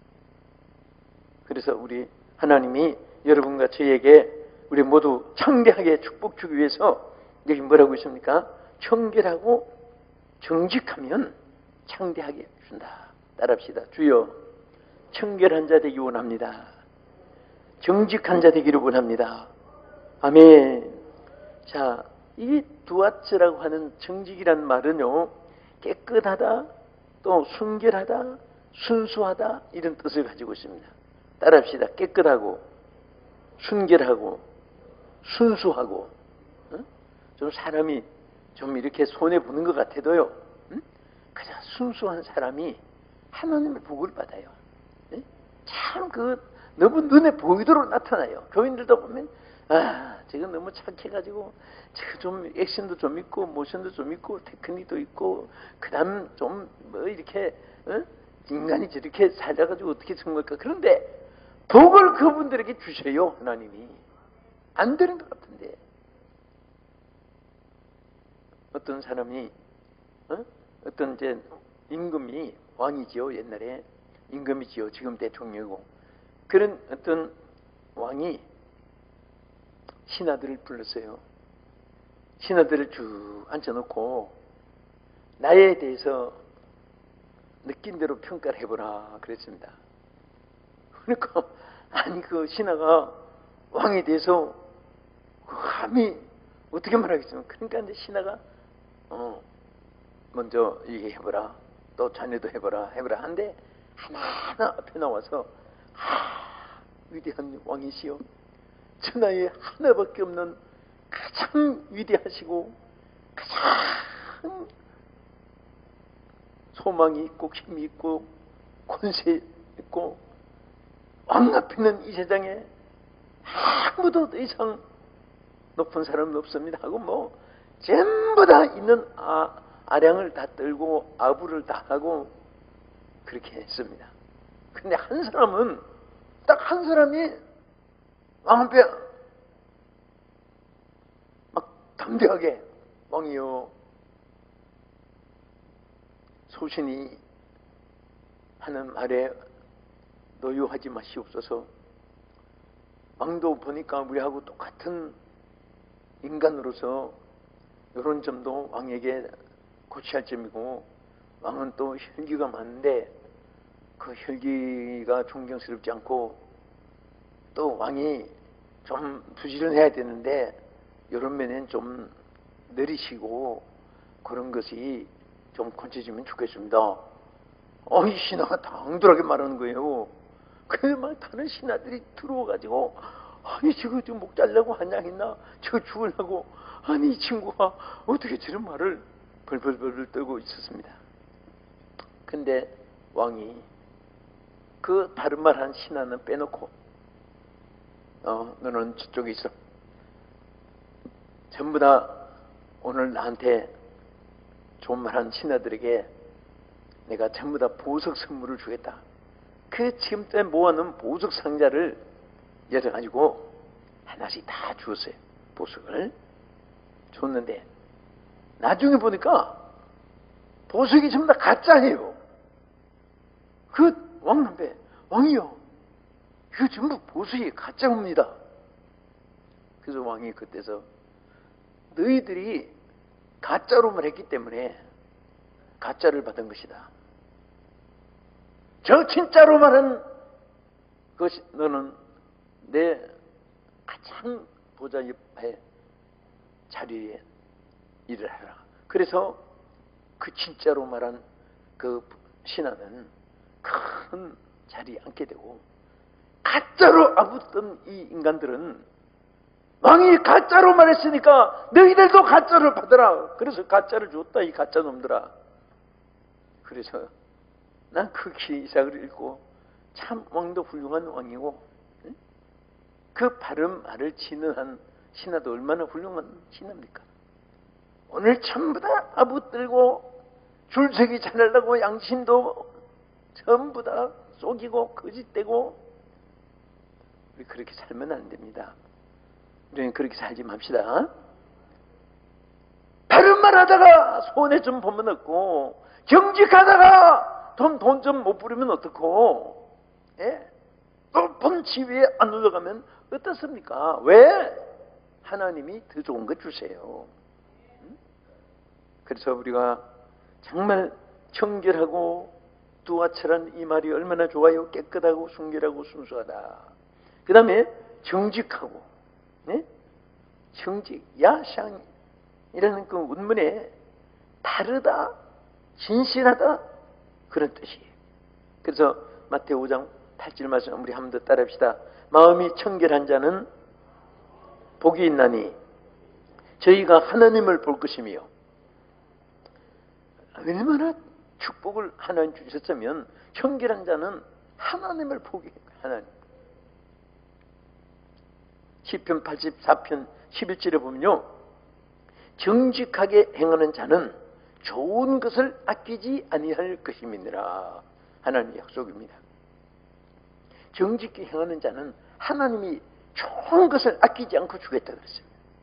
[SPEAKER 1] 그래서 우리 하나님이 여러분과 저에게 우리 모두 청결하게 축복 주기 위해서 여기 뭐라고 있습니까? 청결하고 정직하면 창대하게 준다. 따라합시다. 주여 청결한 자 되기 원합니다. 정직한 자 되기를 원합니다. 아멘. 자, 이 두아츠라고 하는 정직이란 말은요, 깨끗하다, 또 순결하다, 순수하다 이런 뜻을 가지고 있습니다. 따라합시다. 깨끗하고 순결하고 순수하고. 응? 좀 사람이 좀 이렇게 손해 보는 것 같아도요, 응? 가장 순수한 사람이 하나님의 복을 받아요. 응? 참 그 너무 눈에 보이도록 나타나요. 교인들도 보면 아, 지금 너무 착해가지고 좀 액션도 좀 있고 모션도 좀 있고 테크닉도 있고 그다음 좀 뭐 이렇게 어? 인간이 저렇게 살아가지고 어떻게 성공할까? 그런데 복을 그분들에게 주셔요. 하나님이 안 되는 것 같은데 어떤 사람이 어? 어떤 이제 임금이 왕이지요. 옛날에 임금이지요. 지금 대통령이고 그런 어떤 왕이 신하들을 불렀어요. 신하들을 쭉 앉혀놓고 나에 대해서 느낀 대로 평가를 해보라 그랬습니다. 그러니까 아니 그 신하가 왕에 대해서 감히 어떻게 말하겠습니까? 그러니까 이제 신하가 어 먼저 얘기해보라. 또 자네도 해보라 해보라 한데 하나하나 앞에 나와서 아 위대한 왕이시여 천하에 하나밖에 없는 가장 위대하시고 가장 소망이 있고 힘이 있고 권세 있고 왕 앞에는 이 세상에 아무도 더 이상 높은 사람은 없습니다 하고 뭐 전부 다 있는 아, 아량을 다 떨고 아부를 다 하고 그렇게 했습니다. 근데 한 사람은 딱 한 사람이 왕 앞에 막 담대하게 왕이여 소신이 하는 말에 노여하지 마시옵소서. 왕도 보니까 우리하고 똑같은 인간으로서 이런 점도 왕에게 고치할 점이고 왕은 또 혈기가 많은데 그 혈기가 존경스럽지 않고 또 왕이 좀 부지런해야 되는데 이런 면엔 좀 느리시고 그런 것이 좀 고쳐지면 좋겠습니다. 어, 이 신하가 당돌하게 말하는 거예요. 그래 막 다른 신하들이 들어와가지고 아니 저거 좀 목 잘라고 한양했나? 저거 죽으려고 아니 이 친구가 어떻게 저런 말을 벌벌벌 떨고 있었습니다. 근데 왕이 그 다른 말 한 신하는 빼놓고 어 너는 저쪽에 있어. 전부 다 오늘 나한테 좋은 말 한 신하들에게 내가 전부 다 보석 선물을 주겠다. 그 지금까지 모아놓은 보석 상자를 열어가지고 하나씩 다 주었어요. 보석을 줬는데 나중에 보니까 보석이 전부 다 가짜예요. 그 왕남배, 왕이요, 이거 전부 보석이 가짜입니다. 그래서 왕이 그때서 너희들이 가짜로만 했기 때문에 가짜를 받은 것이다. 저 진짜로 말한 것이 너는 내 가장 보좌 옆에 자리에 일을 하라. 그래서 그 진짜로 말한 그 신하는 큰 자리에 앉게 되고, 가짜로 아부던 이 인간들은 왕이 가짜로 말했으니까 너희들도 가짜를 받으라. 그래서 가짜를 줬다, 이 가짜 놈들아. 그래서 난 그 기사를 읽고 참 왕도 훌륭한 왕이고, 그 바른 말을 진언한 신하도 얼마나 훌륭한 신하입니까? 오늘 전부 다 아부들고 줄서기 잘하려고 양심도 전부 다 속이고 거짓되고, 우리 그렇게 살면 안 됩니다. 우리는 그렇게 살지 맙시다. 바른 말 하다가 손해 좀 보면 없고, 정직하다가 돈 돈 좀 못 부리면 어떻고, 예? 높은 지위에 안 올라가면 어떻습니까? 왜? 하나님이 더 좋은 거 주세요. 그래서 우리가 정말 청결하고 두아철한 이 말이 얼마나 좋아요. 깨끗하고 순결하고 순수하다. 그 다음에 정직하고, 네? 정직, 야샹이라는 그 원문에 다르다, 진실하다, 그런 뜻이에요. 그래서 마태오 장 팔 절 말씀 우리 한 번 더 따라합시다. 마음이 청결한 자는 복이 있나니 저희가 하나님을 볼 것이며. 얼마나 축복을 하나님 주셨으면 청결한 자는 하나님을 보게. 하나님. 시편 팔십사 편 십일 절에 보면요, 정직하게 행하는 자는 좋은 것을 아끼지 아니할 것임이니라. 하나님의 약속입니다. 정직히 행하는 자는 하나님이 좋은 것을 아끼지 않고 주겠다 그랬어요.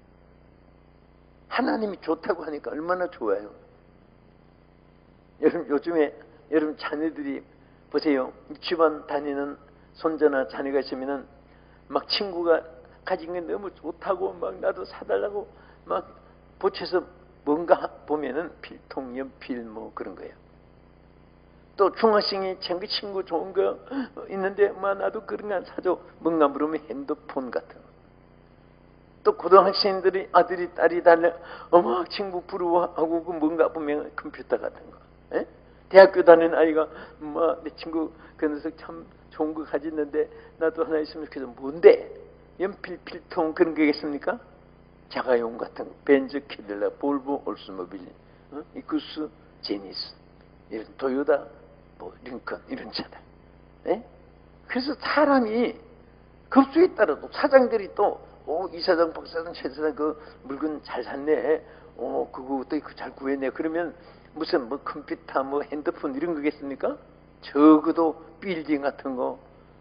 [SPEAKER 1] 하나님이 좋다고 하니까 얼마나 좋아요. 여러분, 요즘에 여러분 자녀들이 보세요. 유치원 다니는 손자나 자녀가 있으면은 막 친구가 가진 게 너무 좋다고 막 나도 사달라고 막 보채서 뭔가 보면은 필통, 연필 뭐 그런 거예요. 또 중학생이 자기 친구 좋은 거 있는데 뭐 나도 그런 거 사줘. 뭔가 물으면 핸드폰 같은 거. 또 고등학생들이 아들이 딸이 달래 어머 친구 부러워하고 그 뭔가 보면 컴퓨터 같은 거. 에? 대학교 다니는 아이가 뭐 내 친구 그 녀석 참 좋은 거 가졌는데 나도 하나 있으면 좋겠어. 뭔데? 연필, 필통 그런 거겠습니까? 자가용 같은 거, 벤츠, 캐딜라, 볼보, 올스모빌, 어? 이쿠스, 제니스, 이런 도요타, 뭐 링컨 이런 차들. 에? 그래서 사람이 급수에 따라도 사장들이 또 오, 이 사장, 박 사장, 최 사장 그 물건 잘 샀네. 어, 그거 어떻게 잘 구했네. 그러면 무슨 뭐 컴퓨터, 뭐 핸드폰 이런 거겠습니까? 적어도 빌딩 같은 거,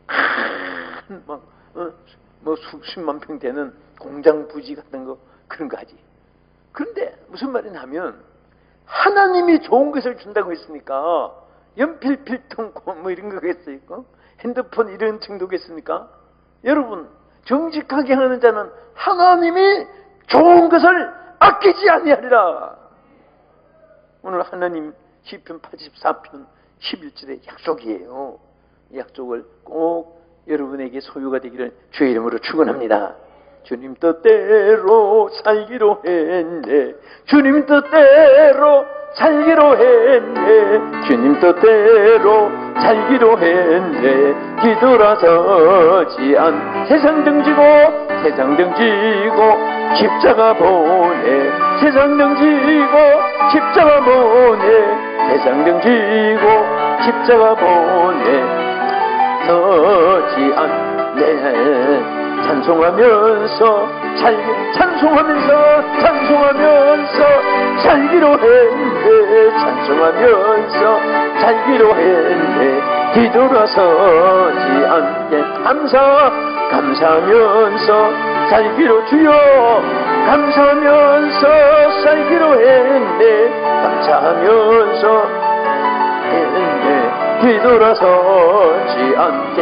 [SPEAKER 1] 막 어, 뭐 수십만 평 되는 공장 부지 같은 거 그런 거 하지. 그런데 무슨 말이냐 하면 하나님이 좋은 것을 준다고 했으니까 연필, 필통 뭐 이런 거겠어요? 핸드폰 이런 정도겠습니까? 여러분, 정직하게 하는 자는 하나님이 좋은 것을 아끼지 아니하리라. 오늘 하나님 시편 팔십사 편 십일 절의 약속이에요. 이 약속을 꼭 여러분에게 소유가 되기를 주의 이름으로 축원합니다. 주님 뜻대로 살기로 했네. 주님 뜻대로 살기로 했네. 주님 뜻대로 살기로 했네. 뒤돌아서지 않. 세상 등지고 세상 등지고 십자가 보내. 세상 등지고 십자가 보내. 세상 등지고 십자가 보내. 서지 않네. 찬송하면서 잘 찬송하면서 찬송하면서 살기로 했네. 찬송하면서 살기로 했네. 뒤돌아서지 않게 감사 감사하면서 살기로 주여 감사하면서 살기로 했네. 감사하면서 했네. 뒤돌아서지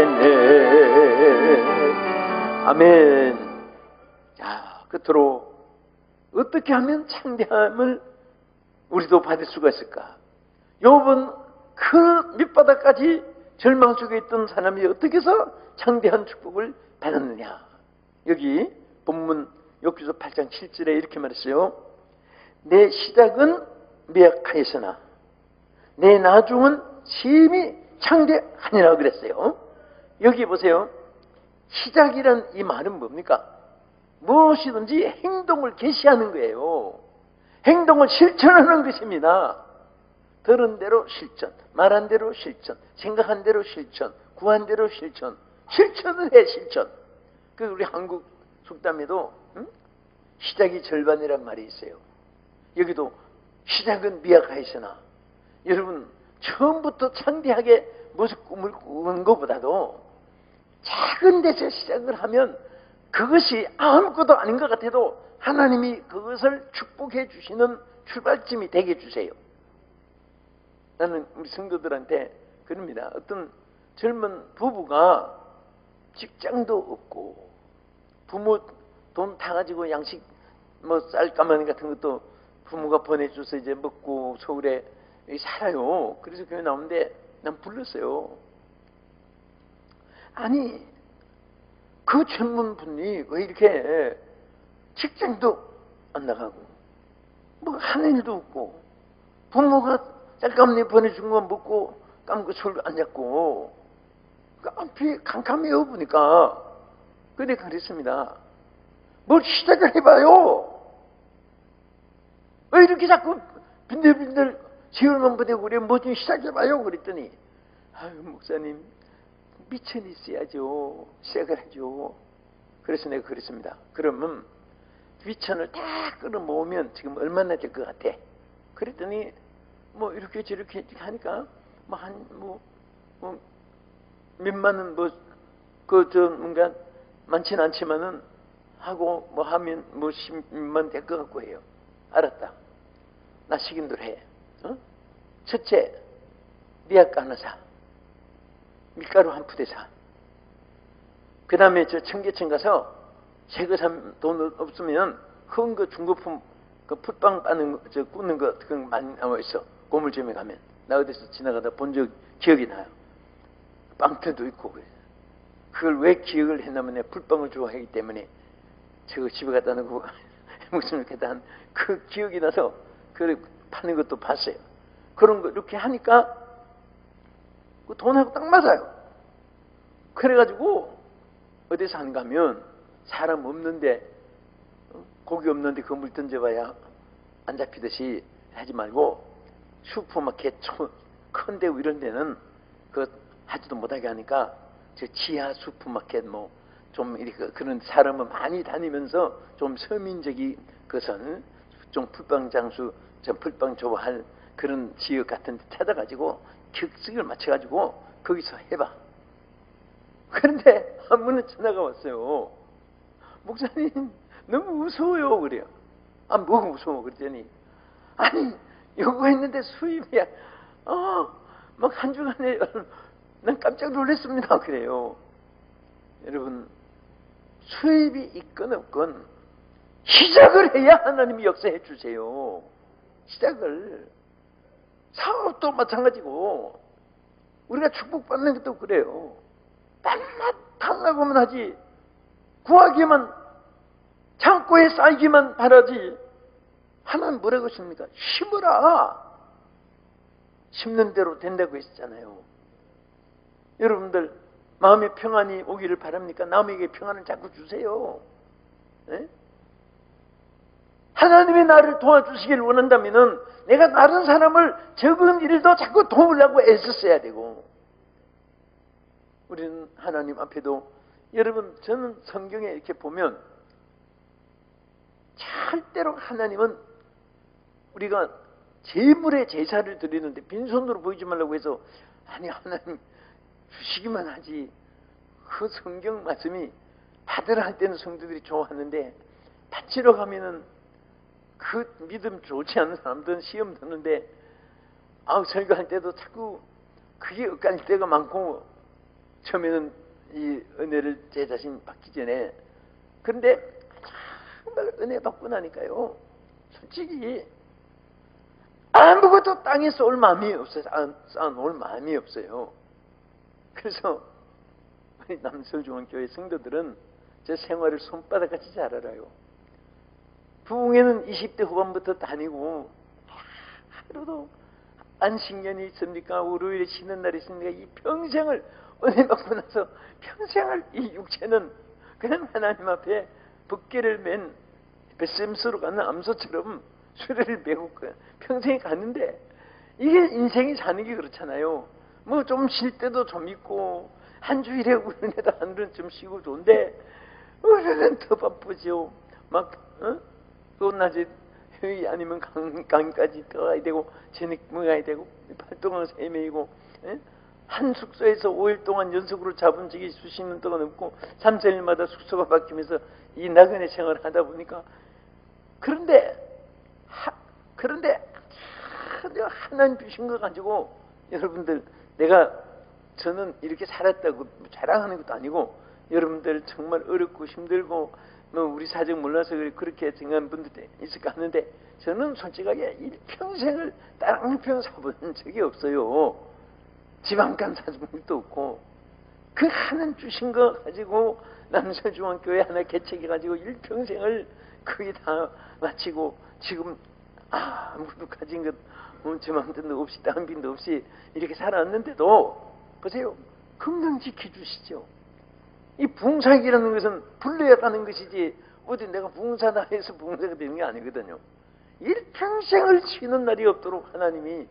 [SPEAKER 1] 않겠네. 아멘. 자, 끝으로 어떻게 하면 창대함을 우리도 받을 수가 있을까? 욥은 그 밑바닥까지 절망 속에 있던 사람이 어떻게 해서 창대한 축복을 받았느냐? 여기 본문 욥기서 팔 장 칠 절에 이렇게 말했어요. 내 시작은 미약하였으나 내 나중은 심히 창대하니라 그랬어요. 여기 보세요. 시작이란 이 말은 뭡니까? 무엇이든지 행동을 개시하는 거예요. 행동을 실천하는 것입니다. 들은 대로 실천, 말한 대로 실천, 생각한 대로 실천, 구한 대로 실천, 실천을 해 실천. 그 우리 한국 속담에도 응? 시작이 절반이란 말이 있어요. 여기도 시작은 미약하였으나 여러분 처음부터 창대하게 무슨 꿈을 꾸는 것보다도 작은 데서 시작을 하면 그것이 아무것도 아닌 것 같아도 하나님이 그것을 축복해 주시는 출발점이 되게 해주세요. 나는 우리 성도들한테 그럽니다. 어떤 젊은 부부가 직장도 없고 부모 돈 다 가지고 양식 뭐 쌀가마니 같은 것도 부모가 보내줘서 이제 먹고 서울에 살아요. 그래서 교회 나오는데 난 불렀어요. 아니 그 젊은 분이 왜 이렇게 직장도 안 나가고 뭐 하는 일도 없고 부모가 쌀가마니 보내준 거 먹고 까먹고 술 안 잡고 그 앞이 캄캄해요 보니까. 근데 그랬습니다. 뭘 시작을 해봐요. 왜 이렇게 자꾸 빈들빈들 시울만 보내고 그래 뭐 좀 시작해봐요. 그랬더니 아유 목사님 미천이 있어야죠. 시작을 하죠. 그래서 내가 그랬습니다. 그러면 미천을 다 끌어모으면 지금 얼마나 될 것 같아? 그랬더니 뭐 이렇게 저렇게 하니까 뭐 한 뭐 뭐 몇만은 뭐 그 저 뭔가 많지는 않지만은 하고 뭐 하면 뭐 십만 될 것 같고 해요. 알았다. 나 식인들 해. 어? 첫째 미약가 하나 사. 밀가루 한 푸대 사. 그 다음에 저 청계천 가서 새거 산 돈 없으면 흔 거 중고품 그 풋빵 빠는 거, 저 굽는 거 그거 많이 나와 있어. 고물점에 가면 나 어디서 지나가다 본 적 기억이 나요. 빵터도 있고 그래. 그걸 왜 기억을 했냐면 내가 풋빵을 좋아하기 때문에 저거 집에 갖다 놓고 무슨 이렇게 한 그 기억이 나서 그걸 파는 것도 봤어요. 그런 거 이렇게 하니까 그 돈하고 딱 맞아요. 그래가지고 어디서 하는가 하면 사람 없는데 고기 없는데 그 물 던져봐야 안 잡히듯이 하지 말고 슈퍼마켓 큰 데 이런 데는 그 하지도 못하게 하니까 저 지하 슈퍼마켓 뭐 좀 이렇게 그런 사람은 많이 다니면서 좀 서민적인 것은 좀 풀빵 장수 좀 풀빵 좋아할 그런 지역 같은 데 찾아가지고 격식을 맞춰가지고 거기서 해봐. 그런데 한 분은 전화가 왔어요. 목사님 너무 무서워요. 그래요. 아 뭐가 무서워 그랬더니 아니 요거 했는데 수입이야. 어막 한 주간에 난 깜짝 놀랐습니다. 그래요. 여러분 수입이 있건 없건 시작을 해야 하나님이 역사해 주세요. 시작을. 사업도 마찬가지고 우리가 축복받는 것도 그래요. 맨날 달라고만 하지 구하기만 창고에 쌓이기만 바라지 하나님 뭐라고 하십니까? 심으라. 심는 대로 된다고 했잖아요. 여러분들 마음의 평안이 오기를 바랍니까? 남에게 평안을 자꾸 주세요. 네? 하나님이 나를 도와주시길 원한다면 내가 다른 사람을 적은 일도 자꾸 도우려고 애썼어야 되고 우리는 하나님 앞에도 여러분 저는 성경에 이렇게 보면 절대로 하나님은 우리가 제물의 제사를 드리는데 빈손으로 보이지 말라고 해서 아니 하나님 주시기만 하지. 그 성경 말씀이 받으라 할 때는 성도들이 좋아하는데 바치러 가면은 그 믿음 좋지 않은 사람들은 시험 드는데 아우 설교할 때도 자꾸 그게 엇갈릴 때가 많고 처음에는 이 은혜를 제 자신 받기 전에 그런데 정말 은혜 받고 나니까요 솔직히 아무것도 땅에 쏠 마음이 없어요. 쌓아놓을 마음이 없어요. 그래서 우리 남서중앙교회 성도들은 제 생활을 손바닥같이 잘 알아요. 부흥회는 이십 대 후반부터 다니고 하루도 안식년이 있습니까? 월요일에 쉬는 날이 있습니까? 이 평생을 은혜 받고 나서 평생을 이 육체는 그냥 하나님 앞에 붓개를 맨 베셈스로 가는 암소처럼 수레를 메고 평생에 갔는데 이게 인생이 사는 게 그렇잖아요. 뭐 좀 쉴 때도 좀 있고 한 주일에 은혜다 하늘은 좀 쉬고 좋은데 우리는 더 바쁘죠. 막 어? 또 낮에 회의 아니면 강, 강까지 들어가야 되고 저녁 먹어야 되고 활동을 헤매이고 예? 한 숙소에서 오 일 동안 연속으로 잡은 적이 수십 년 동안 없고 삼, 사 일마다 숙소가 바뀌면서 이 나그네 생활을 하다 보니까 그런데 하, 그런데 하나님 주신 거 가지고 여러분들 내가 저는 이렇게 살았다고 자랑하는 것도 아니고 여러분들 정말 어렵고 힘들고 뭐 우리 사정 몰라서 그렇게 생각하는 분들도 있을까 하는데 저는 솔직하게 일평생을 다른 한 평 사본 적이 없어요. 집 한 칸 사준 적도 없고 그 하나님 주신 거 가지고 남서중앙교회 하나 개척해가지고 일평생을 거의 다 마치고 지금 아무것도 가진 것 제 마음대로 없이 다른 빈도 없이 이렇게 살았는데도 보세요. 건강 지켜주시죠. 이 부흥사역이라는 것은 불러야 가는 것이지 어디 내가 부흥사다 해서 부흥사가 되는 게 아니거든요. 일평생을 쉬는 날이 없도록 하나님이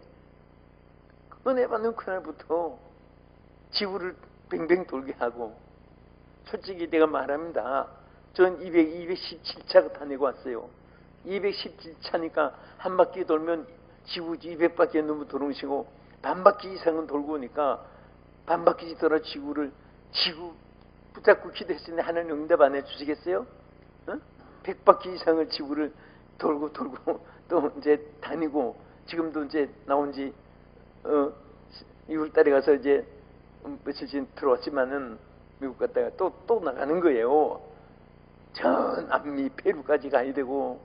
[SPEAKER 1] 은혜 받는 그날부터 지구를 뱅뱅 돌게 하고 솔직히 내가 말합니다. 전 이백, 이백십칠 차 다니고 왔어요. 이백십칠 차니까 한 바퀴 돌면 지구 이백 바퀴 넘어 돌으시고 반 바퀴 이상은 돌고 오니까 반 바퀴 돌아 지구를 지구 붙잡고 기도했으니 하나님 응답 안 해주시겠어요? 어? 백 바퀴 이상을 지구를 돌고 돌고 또 이제 다니고 지금도 이제 나온 지 어, 이월 달에 가서 이제 며칠 전 들어왔지만은 미국 갔다가 또 또 나가는 거예요. 전 남미 페루까지 가야 되고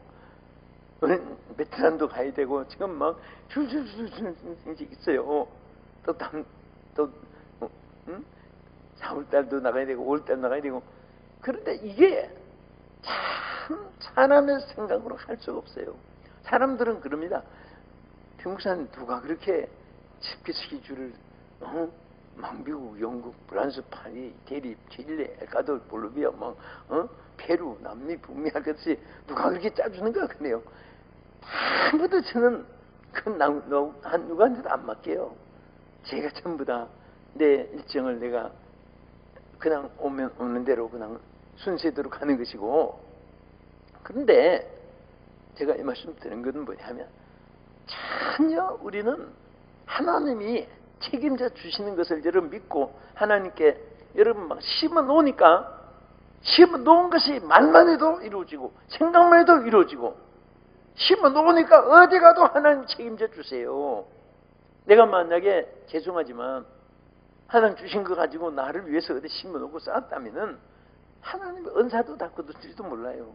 [SPEAKER 1] 베트남도 가야 되고 지금 막 줄줄줄줄 있어요. 또 다음 또 어, 응? 사월 달도 나가야 되고 오월 달 나가야 되고 그런데 이게 참 사람의 생각으로 할 수가 없어요. 사람들은 그럽니다. 평san 누가 그렇게 집회 스케줄을 어? 막 미국, 영국, 프랑스, 파리, 대립, 칠레, 에콰도르, 볼리비아, 막 어? 페루, 남미, 북미 할 것이 누가 그렇게 짜주는가 그래요. 아무도 저는 그 한 누구한테도 안 맡겨요. 제가 전부 다 내 일정을 내가 그냥 오면 오는 대로 그냥 순서대로 가는 것이고 그런데 제가 이 말씀 드린 것은 뭐냐면 전혀 우리는 하나님이 책임져 주시는 것을 여러분 믿고 하나님께 여러분 막 심어 놓으니까 심어 놓은 것이 말만 해도 이루어지고 생각만 해도 이루어지고 심어 놓으니까 어디 가도 하나님 책임져 주세요. 내가 만약에 죄송하지만 하나님 주신 거 가지고 나를 위해서 어디 심어 놓고 쌓았다면은 하나님의 은사도 다 거둘지도 몰라요.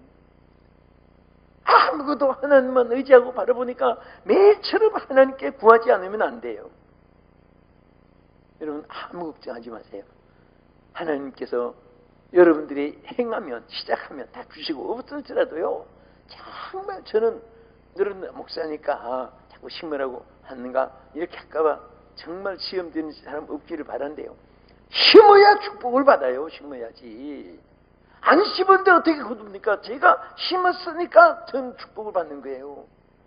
[SPEAKER 1] 아무것도 하나님만 의지하고 바라보니까 매일처럼 하나님께 구하지 않으면 안 돼요. 여러분 아무 걱정하지 마세요. 하나님께서 여러분들이 행하면 시작하면 다 주시고 없을지라도요. 정말 저는 너는 목사니까 아, 자꾸 심으라고 하는가 이렇게 할까봐 정말 시험 되는 사람 없기를 바란대요. 심어야 축복을 받아요. 심어야지. 안 심었는데 어떻게 거둡니까? 제가 심었으니까 전 축복을 받는 거예요.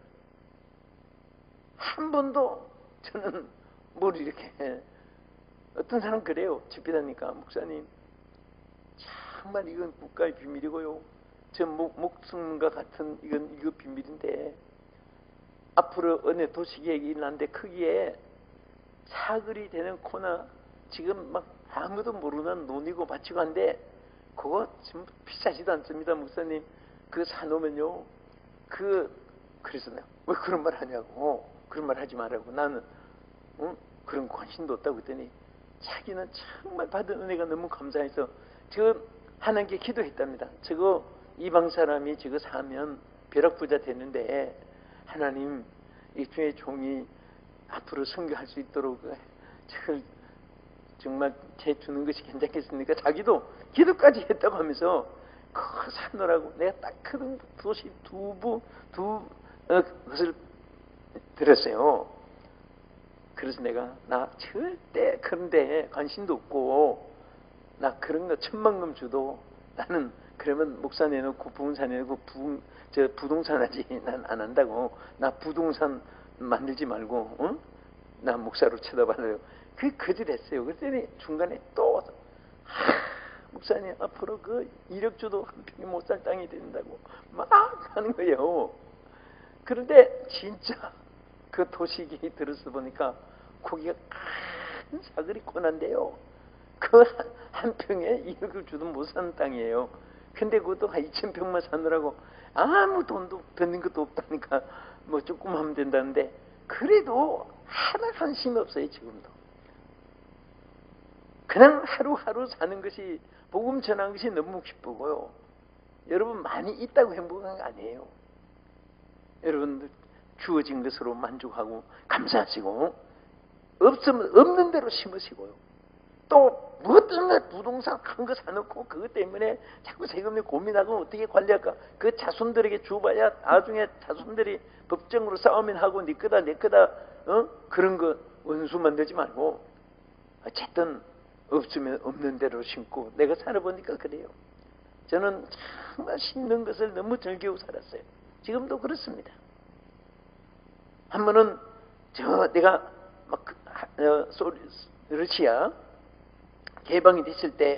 [SPEAKER 1] 한 번도 저는 뭘 이렇게 해. 어떤 사람 그래요. 집회다니까 목사님 정말 이건 국가의 비밀이고요. 저 목, 목숨과 같은 이건 이거 비밀인데 앞으로 어느 도시계획이 일어났는데 거기에 사거리 되는 코나 지금 막 아무도 모르는 논이고 밭이고 한데 그거 좀 비싸지도 않습니다. 목사님 그거 사놓으면요 그 그래서 내가 왜 그런 말 하냐고 그런 말 하지 말라고 나는 어? 그런 관심도 없다고 했더니 자기는 정말 받은 은혜가 너무 감사해서 지금 하나님께 기도했답니다. 저거 이방 사람이 저거 사면 벼락부자 되는데 하나님 이 주의 종이 앞으로 선교할 수 있도록 저걸 정말 제 주는 것이 괜찮겠습니까? 자기도 기도까지 했다고 하면서 그거 사느라고 내가 딱 큰 도시 두부 두 어, 것을 들었어요. 그래서 내가 나 절대 그런 데 관심도 없고 나 그런 거 천만금 줘도 나는 그러면 목사 내놓고 부동산 내놓고 부, 저 부동산 하지 난 안 한다고 나 부동산 만들지 말고 어? 나 목사로 쳐다봐요. 그 거절했어요. 그랬더니 중간에 또 하, 목사님 앞으로 그 이력 줘도 한 평에 못 살 땅이 된다고 막 하는 거예요. 그런데 진짜 그 도시기 들어서 보니까 거기가 큰 사거리 코난데요. 그 한 평에 이억을 주도 못 사는 땅이에요. 근데 그것도 한 이천 평만 사느라고 아무 돈도 드는 것도 없다니까 뭐 조금 하면 된다는데 그래도 하나 관심이 없어요. 지금도. 그냥 하루하루 사는 것이 복음 전하는 것이 너무 기쁘고요. 여러분 많이 있다고 행복한 거 아니에요. 여러분들 주어진 것으로 만족하고 감사하시고 없으면 없는 대로 심으시고요. 또 무엇든 부동산 큰 거 사놓고 그것 때문에 자꾸 세금을 고민하고 어떻게 관리할까. 그 자손들에게 줘봐야 나중에 자손들이 법정으로 싸우면 하고 네 거다 내 거다 어? 그런 거 원수 만들지 말고 어쨌든 없으면 없는 대로 심고 내가 살아보니까 그래요. 저는 정말 심는 것을 너무 즐기고 살았어요. 지금도 그렇습니다. 한 번은 저 내가 막 어, 소리, 러시아 개방이 됐을 때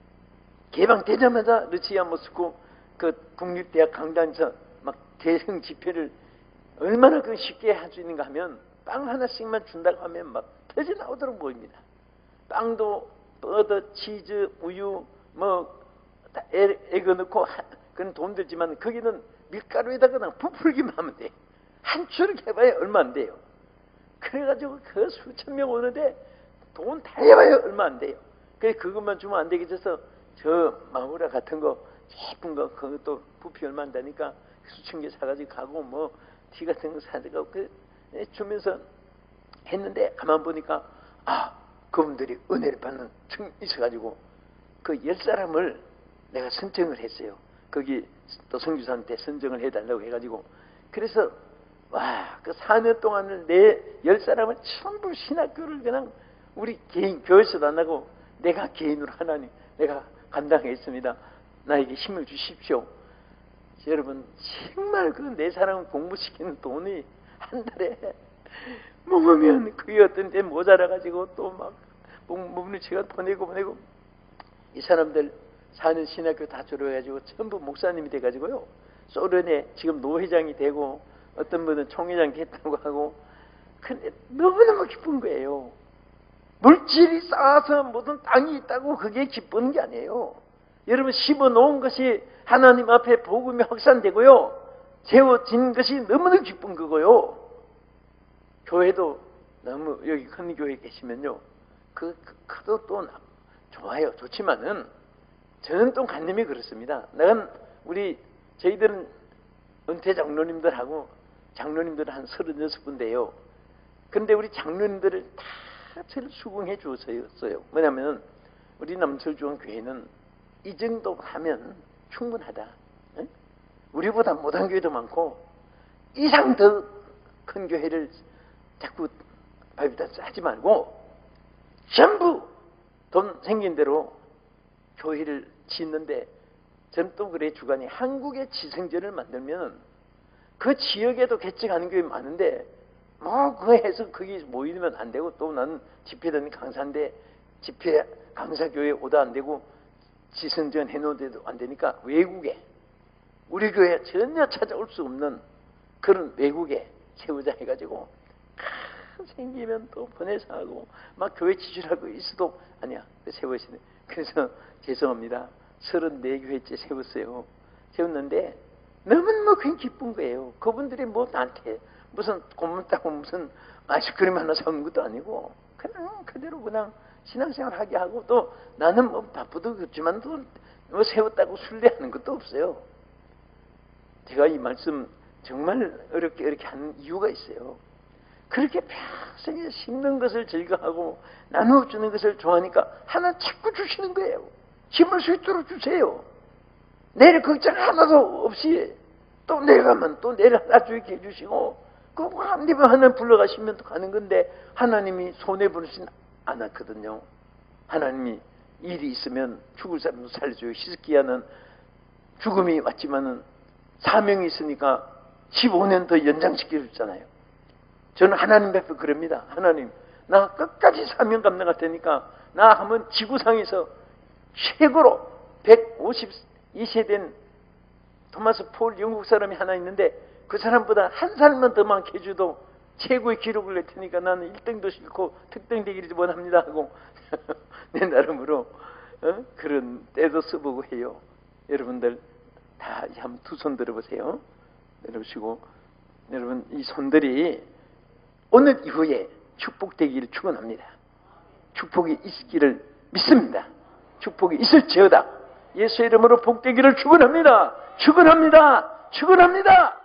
[SPEAKER 1] 개방되자마자 러시아 모스크 그 국립대학 강단에서 막 대성 집회를 얼마나 그 쉽게 할 수 있는가 하면 빵 하나씩만 준다고 하면 막 터져 나오도록 보입니다. 빵도 버터, 치즈, 우유 뭐 에그 넣고 그건 돈 들지만 거기는 밀가루에다가 그냥 부풀기만 하면 돼. 한 줄을 해봐야 얼마 안 돼요. 그래가지고 그 수천 명 오는데 돈 다 해봐야 얼마 안 돼요. 그래서 그것만 주면 안 되겠어서 저 마우라 같은 거 예쁜 거 그것도 부피 얼마 안 되니까 수천 개 사가지고 가고 뭐 티 같은 거 사가지고 그 주면서 했는데 가만 보니까 아 그분들이 은혜를 받는 층 있어가지고 그 열 사람을 내가 선정을 했어요. 거기 또 선교사한테 선정을 해달라고 해가지고 그래서 와 그 사 년 동안을 내 열 사람을 전부 신학교를 그냥 우리 개인 교회에서도 안 하고 내가 개인으로 하나님 내가 감당했습니다. 나에게 힘을 주십시오. 여러분 정말 그 네 사람 공부시키는 돈이 한 달에 먹으면 그게 어떤 데 모자라가지고 또 막 몸을 제가 보내고 보내고 이 사람들 사는 신학교 다 졸업해가지고 전부 목사님이 돼가지고요. 소련에 지금 노회장이 되고 어떤 분은 총회장 됐다고 하고 근데 너무너무 기쁜 거예요. 물질이 쌓아서 모든 땅이 있다고 그게 기쁜 게 아니에요. 여러분 심어 놓은 것이 하나님 앞에 복음이 확산되고요. 세워진 것이 너무나 기쁜 거고요. 교회도 너무 여기 큰 교회 계시면요. 그, 그도 또 좋아요. 좋지만은 저는 또 관념이 그렇습니다. 내가 우리 저희들은 은퇴 장로님들하고 장로님들 한 서른여섯 분인데요. 근데 우리 장로님들을 다 저를 수긍해 주었어요. 뭐냐면 우리 남철중앙 교회는 이 정도 하면 충분하다. 응? 우리보다 못한 교회도 많고 이상 더 큰 교회를 자꾸 발비다 하지 말고 전부 돈 생긴 대로 교회를 짓는데 저는 또 그래 주관이 한국의 지성전을 만들면 그 지역에도 개척하는 교회 많은데 뭐 그거 해서 거기 모이면 안 되고 또 나는 집회든 강사인데 집회 강사교회 오다 안 되고 지성전 해놓은데도 안 되니까 외국에 우리 교회 전혀 찾아올 수 없는 그런 외국에 세우자 해가지고 크, 생기면 또 보내서 하고 막 교회 지출하고 있어도 아니야 세우시네. 그래서 죄송합니다. 서른네 교회째 세웠어요. 세웠는데 너무너무 그냥 기쁜 거예요. 그분들이 뭐 나한테 무슨 고맙다고 무슨 아이스크림 하나 사오는 것도 아니고 그냥 그대로 그냥 신앙생활 하게 하고 또 나는 뭐 바쁘도 그렇지만 또 뭐 세웠다고 순례하는 것도 없어요. 제가 이 말씀 정말 어렵게 이렇게 하는 이유가 있어요. 그렇게 평생에 심는 것을 즐거워하고 나누어주는 것을 좋아하니까 하나 자꾸 주시는 거예요. 심을 수 있도록 주세요. 내일 걱정 하나도 없이 또 내려가면 또 내일 하나 주게 해주시고 그 하나님을 하나 불러가시면 또 가는 건데 하나님이 손해보시진 않았거든요. 하나님이 일이 있으면 죽을 사람도 살려줘요. 히스기야는 죽음이 왔지만은 사명이 있으니까 십오 년 더 연장시켜줬잖아요. 저는 하나님 앞에 그럽니다. 하나님, 나 끝까지 사명 감당할 테니까 나 한번 지구상에서 최고로 백오십이 세 된 토마스 폴 영국 사람이 하나 있는데 그 사람보다 한 살만 더 많게 해줘도 최고의 기록을 낼 테니까 나는 일 등도 싫고 특등되기를 원합니다 하고 내 나름으로 어? 그런 때도 써보고 해요. 여러분들 다 한번 두 손 들어보세요. 내려보시고 여러분 이 손들이 오늘 이후에 축복되기를 축원합니다. 축복이 있기를 믿습니다. 축복이 있을지어다. 예수의 이름으로 복되기를 축원합니다. 축원합니다. 축원합니다.